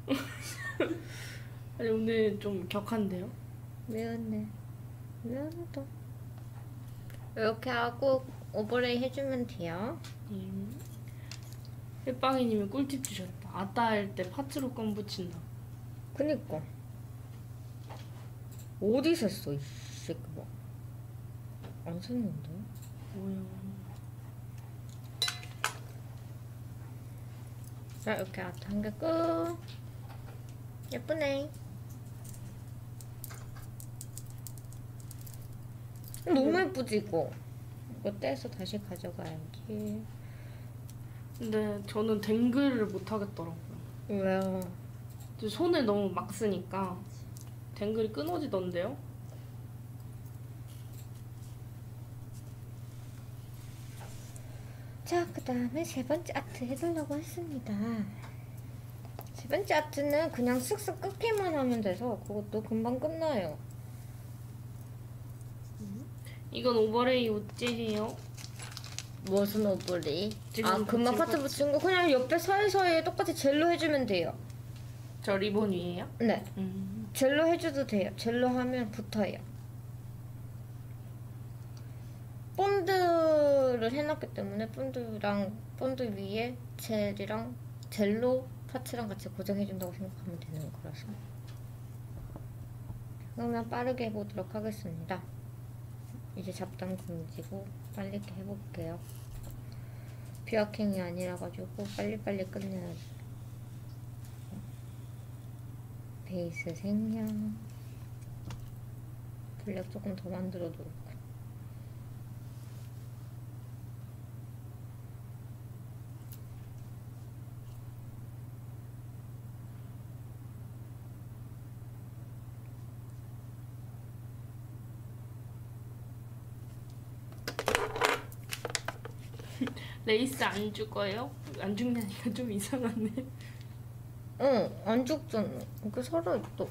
아니, 오늘 좀 격한데요? 미안해. 미안하다. 이렇게 하고 오버레이 해주면 돼요. 음. 햇빵이님이 꿀팁 주셨다. 아따 할 때 파츠로 껌 붙인다. 그니까. 어디 샜어, 이 새끼 봐. 안 샜는데? 뭐야. 자, 이렇게 아트 한 개 끝. 예쁘네. 너무 예쁘지, 이거? 이거 떼서 다시 가져가야지. 근데 저는 댕글을 못 하겠더라고요. 왜요? 저 손을 너무 막 쓰니까 댕글이 끊어지던데요? 자, 그 다음에 세 번째 아트 해보려고 했습니다. 세 번째 아트는 그냥 쓱쓱 끊기만 하면 돼서 그것도 금방 끝나요. 이건 오버레이 어째해요? 무슨 오브리? 지금 아, 금방 붙인 파트 거- 붙인 거 그냥 옆에 사이사이에 똑같이 젤로 해주면 돼요. 저 리본 위에요? 네, 음. 젤로 해줘도 돼요. 젤로 하면 붙어요. 본드를 해놨기 때문에 본드랑 본드 위에 젤이랑 젤로 파츠랑 같이 고정해준다고 생각하면 되는 거라서. 그러면 빠르게 해보도록 하겠습니다. 이제 잡담 금지고 빨리 이렇게 해볼게요. 비약행이 아니라 가지고 빨리빨리 끝내야지. 베이스 생략. 블랙 조금 더 만들어 놓을까. 레이스 안 죽어요? 안 죽냐니까 좀 이상하네. 응, 안 죽잖아. 이렇게 살아있어.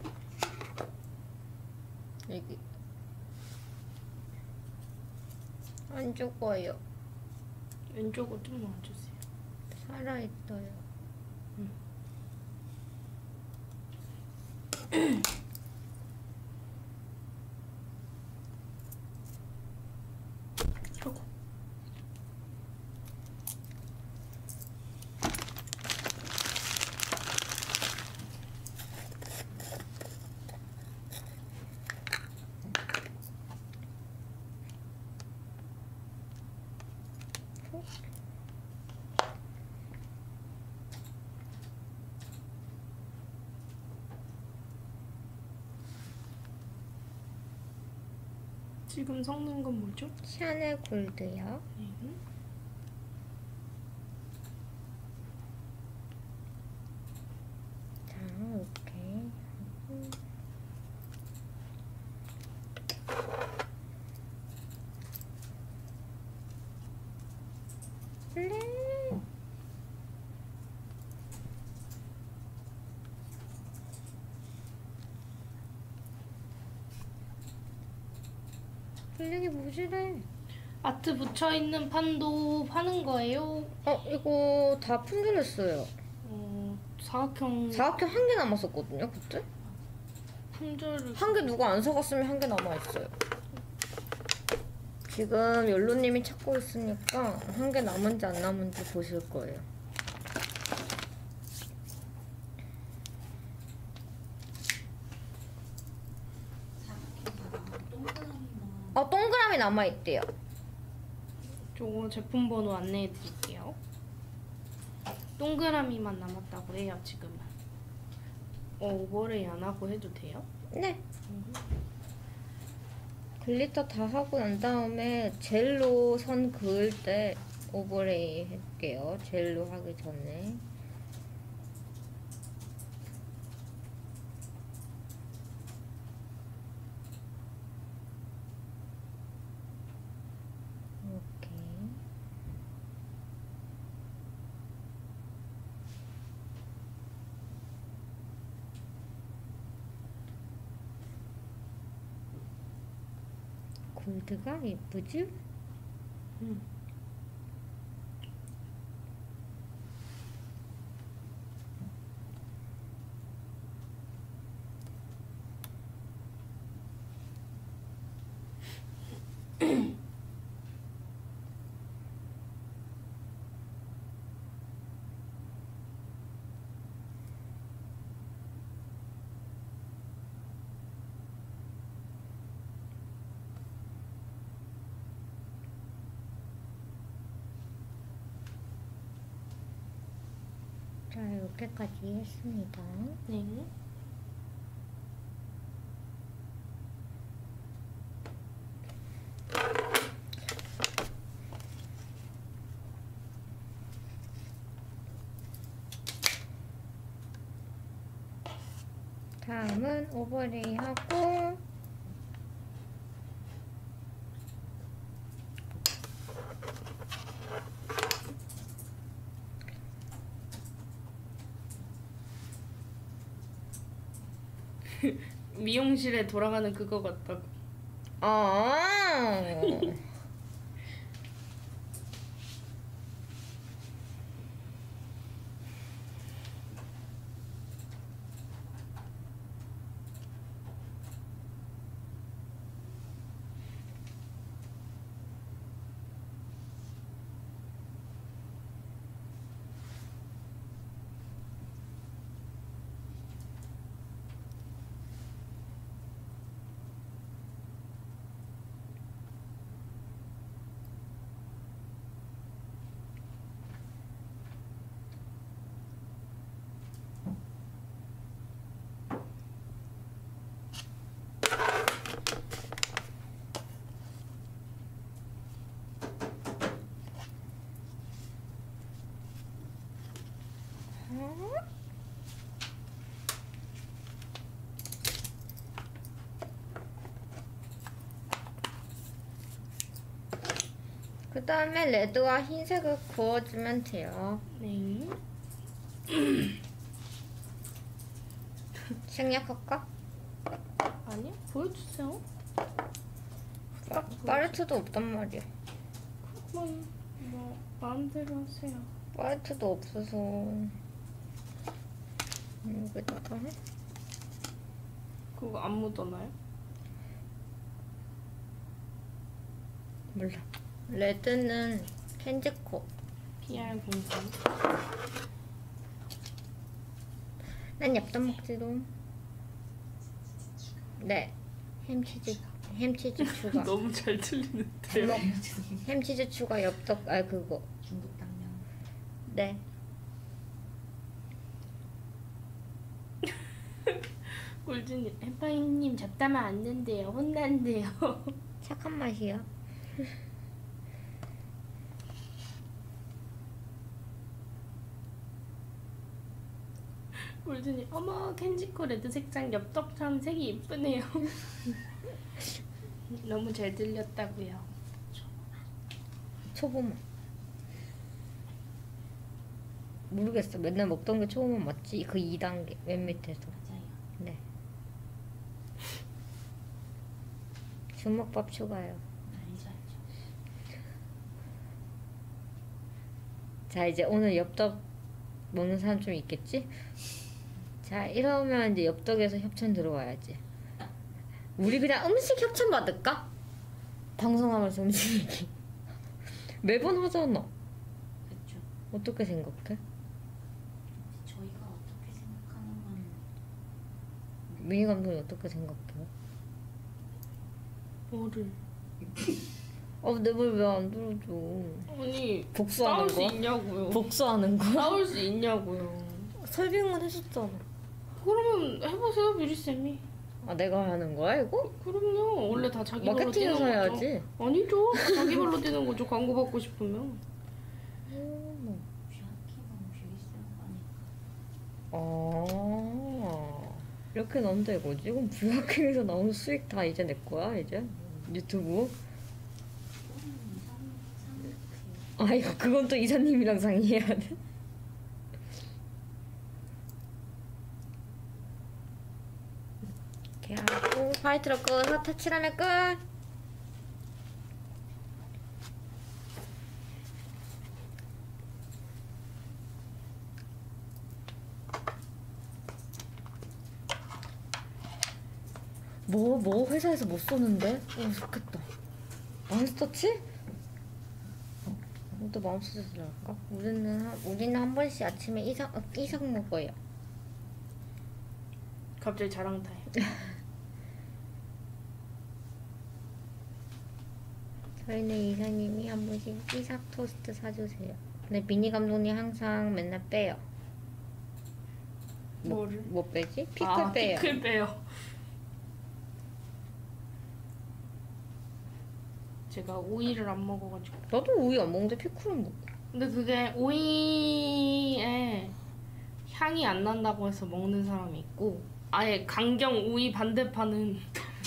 여기. 안 죽어요. 왼쪽으로 좀 와주세요. 살아있어요. 아이고. 지금 섞는 건 뭐죠? 샤넬 골드요. 네. 자, 이렇게. 하고. 블랙. 필링이 무지래. 아트 붙여 있는 판도 파는 거예요? 어 이거 다 품절했어요. 어, 사각형 사각형 한 개 남았었거든요 그때. 품절을 한 개 누가 안 사갔으면 한 개 남아있어요. 지금 연로님이 찾고 있으니까 한 개 남은지 안 남은지 보실 거예요. 사각형이나 동그라미나 어 동그라미 남아있대요. 저거 제품 번호 안내해 드릴게요. 동그라미만 남았다고 해요 지금은. 어, 오버레이 안 하고 해도 돼요? 네. 글리터 다 하고 난 다음에 젤로 선 그을 때 오버레이 할게요. 젤로 하기 전에. 오케이. 골드가 예쁘지? 응. 자, 이렇게까지 했습니다. 네. 다음은 오버레이 하고 미용실에 돌아가는 그거 같다고. 아 그 다음에 레드와 흰색을 구워주면 돼요. 네. 생략할까? 아니요, 보여주세요. 파, 파레트도 없단 말이야. 그건 뭐 마음대로 하세요. 파레트도 없어서 여기다가 해? 그거 안 묻어나요? 몰라. 레드는 캔디코. 피알 공산. 난 엽떡 먹지도. 네. 햄치즈 햄치즈 추가. 너무 잘 들리는데요. 햄치즈 추가 엽떡 아 그거. 중국 당면. 네. 꿀준이 해파이님 잡다만 안 된대요. 혼난대요. 착한 맛이요. 꿀준이 어머 캔지코 레드 색상 엽떡처럼 색이 이쁘네요. 너무 잘 들렸다고요. 초보맛. 모르겠어. 맨날 먹던 게 초보맛 맞지? 그 이 단계 맨 밑에서. 맞아요. 네. 주먹밥 추가요. 알죠 알죠. 자 이제 오늘 엽떡 먹는 사람 좀 있겠지? 자 이러면 이제 엽떡에서 협찬 들어와야지. 우리 그냥 음식 협찬 받을까? 방송하면서 음식 얘기 매번 하잖아. 그쵸. 어떻게 생각해? 저희가 어떻게 생각하는 건 미니 감독이 어떻게 생각해요? 뭐를? 어, 내 말 왜 안 들어줘? 아니 복수하는 싸울 수 거야? 있냐고요. 복수하는 거? 싸울 수 있냐고요. 설명은 해줬잖아. 그러면 해보세요 미리쌤이. 아 내가 하는 거야 이거? 그럼요. 원래 다 자기 발로 뛰는 마케팅에서 거죠. 해야지. 아니죠. 자기 발로 뛰는 거죠. 광고 받고 싶으면. 뷰아킹은 뷰이쌤 거니까. 아 이렇게 넣으면 되고 지금 뷰하킹에서 나오는 수익 다 이제 내 거야 이제 유튜브. 조금 이상 상해요. 아 이거 그건 또 이사님이랑 상의해야 돼. 이렇게 하고 화이트로 끝. 사타 칠하면 끝. 뭐, 뭐 회사에서 못 쏘는데? 어, 좋겠다. 맘스터치? 어, 또 맘스터치를 할까? 우리는, 한, 우리는 한 번씩 아침에 이삭, 어, 이삭 먹어요. 갑자기 자랑 타임. 저희는 이사님이 한 번씩 이삭 토스트 사주세요. 근데 미니 감독님 항상 맨날 빼요. 뭐, 뭐를? 뭐 빼지? 피클 아, 빼요. 피클 빼요. 제가 오이를 안 먹어가지고. 나도 우유 안 먹는데 피클은 먹고. 근데 그게 오이에 향이 안 난다고 해서 먹는 사람이 있고, 아예 강경 오이 반대파는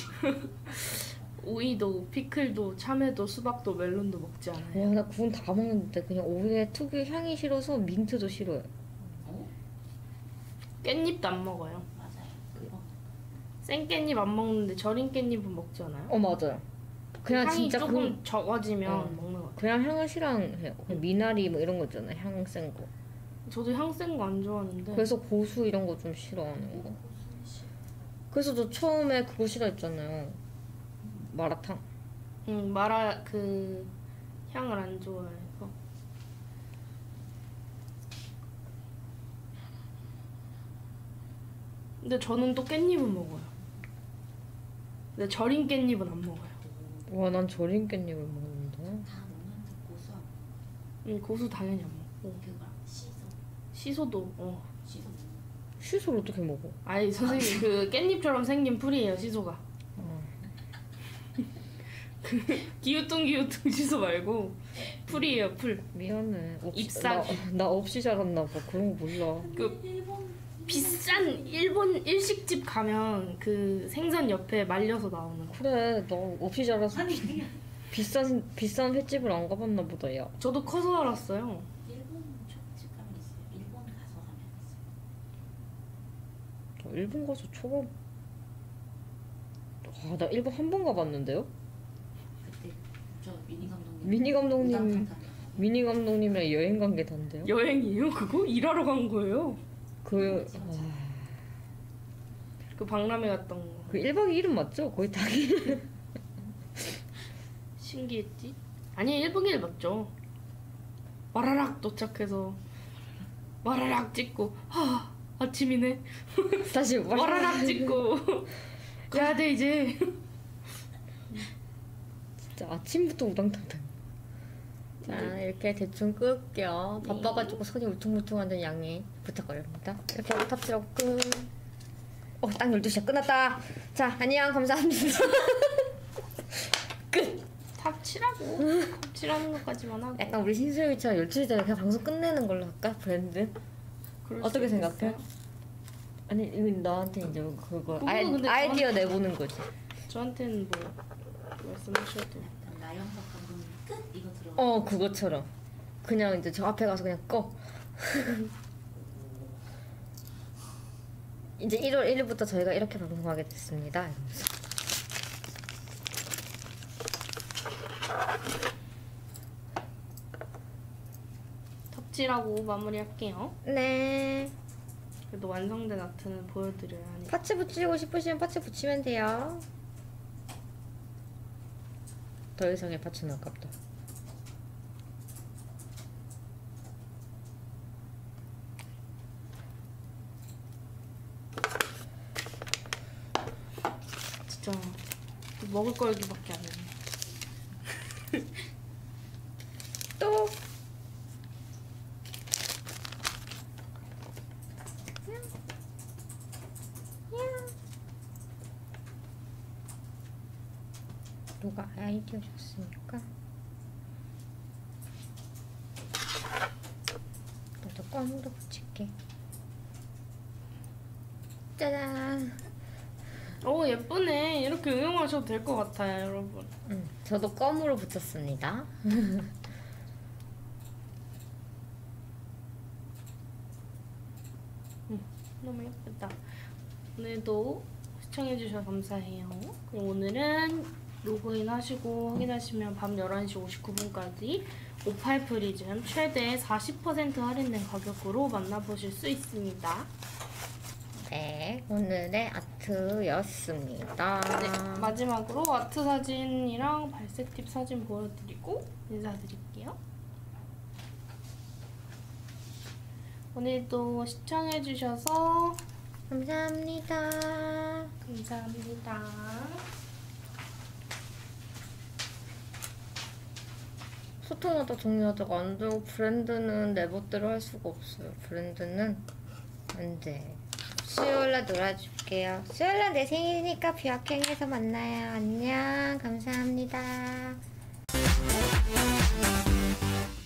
오이도 피클도 참외도 수박도 멜론도 먹지 않아요. 와, 나 그건 다 먹는데 그냥 오이의 특유 향이 싫어서 민트도 싫어요. 어? 깻잎도 안 먹어요. 맞아요. 그거. 생 깻잎 안 먹는데 절인 깻잎은 먹지 않아요? 어 맞아요. 그냥 향이 진짜 조금 그 적어지면 어. 먹는 것 같아요. 그냥 향을 싫어해요. 그냥 미나리 뭐 이런 거 있잖아요. 향 센 거. 저도 향 센 거 안 좋아하는데. 그래서 고수 이런 거 좀 싫어하는 거. 그래서 저 처음에 그거 싫어했잖아요. 마라탕. 응, 마라 그 향을 안 좋아해서. 근데 저는 또 깻잎은 먹어요. 근데 절인 깻잎은 안 먹어요. 와, 난 절인 깻잎을 먹는다. 다 먹는데 고소하고 응, 고수 당연히 안 먹고. 그거 씻어 시소도 어. 씻어 먹는 시소를 어떻게 먹어? 아니 선생님 그 깻잎처럼 생긴 풀이에요 시소가. 어. 그 기우뚱 기우뚱 시소 말고 풀이에요 풀. 미안해. 없이, 잎사귀. 나, 나 없이 자랐나 봐. 그런 거 몰라. 그 일본 비싼 일본 일식집 가면 그 생선 옆에 말려서 나오는 거. 그래, 너 없이 자라서 아니 그냥 비싼 비싼 횟집을 안 가봤나 보다, 야. 저도 커서 알았어요. 일본 초밥집 가면 있어요. 일본 가서 가면 있어요. 저 일본 가서 초밥. 아, 나 일본 한 번 가봤는데요? 그때 저 미니 감독님 미니 감독님, 우당탕탕 미니 감독님이랑 여행 간 게 단데요? 여행이에요 그거? 일하러 간 거예요. 그, 와, 그 박람회 갔던 거. 그 일 박 이 일은 맞죠? 거의 당일. 신기했지? 아니 일 박 이 일 맞죠. 와라락 도착해서 와라락 찍고 하 아침이네. 다시 와라락 찍고 가야 돼 이제. 진짜 아침부터 우당탕탕. 자, 이렇게 대충 끌게요. 바빠가지고 손이 울퉁불퉁한데 양해 부탁드립니다. 이렇게 하고 탑치하고 끝. 어, 딱 열두 시야. 끝났다. 자, 안녕. 감사합니다. 끝. 탑치라고. 탑치라는 것까지만 하고. 약간 우리 신수영이처럼 열두 시 전에 그냥 방송 끝내는 걸로 할까? 브랜드? 그럴 어떻게 수도 생각해? 있어요. 아니, 이건 나한테 이제 그거 그거는 아이, 근데 아이디어 저한테- 내보는 거지. 저한테는 뭐 말씀하셔도. 약간 나영석 감독님 끝 이거 들어. 어, 그것처럼. 그냥 이제 저 앞에 가서 그냥 꺼. 이제 일월 일 일부터 저희가 이렇게 방송하게 됐습니다. 이러면서. 덕질하고 마무리할게요. 네. 그래도 완성된 아트는 보여드려야 하니까. 파츠 붙이고 싶으시면 파츠 붙이면 돼요. 더 이상의 파츠는 아깝다. 진짜 먹을 거 얘기밖에 안 했네. 또 누가 아이디어 줬습니까? 나도 껌도 붙일게. 짜잔. 오 예쁘네. 이렇게 응용하셔도 될 것 같아요, 여러분. 음, 저도 껌으로 붙였습니다. 너무 예쁘다. 오늘도 시청해주셔서 감사해요. 그럼 오늘은 로그인 하시고 확인하시면 밤 열한 시 오십구 분까지 오팔 프리즘 최대 사십 퍼센트 할인된 가격으로 만나보실 수 있습니다. 네, 오늘의 아트였습니다. 네, 마지막으로 아트 사진이랑 발색 팁 사진 보여드리고 인사드릴게요. 오늘도 시청해주셔서 감사합니다. 감사합니다. 소통하다 정리하다가 안 되고 브랜드는 내 멋대로 할 수가 없어요. 브랜드는 안 돼. 수요일날 놀아줄게요. 수요일날 내 생일이니까 뷰학행에서 만나요. 안녕. 감사합니다.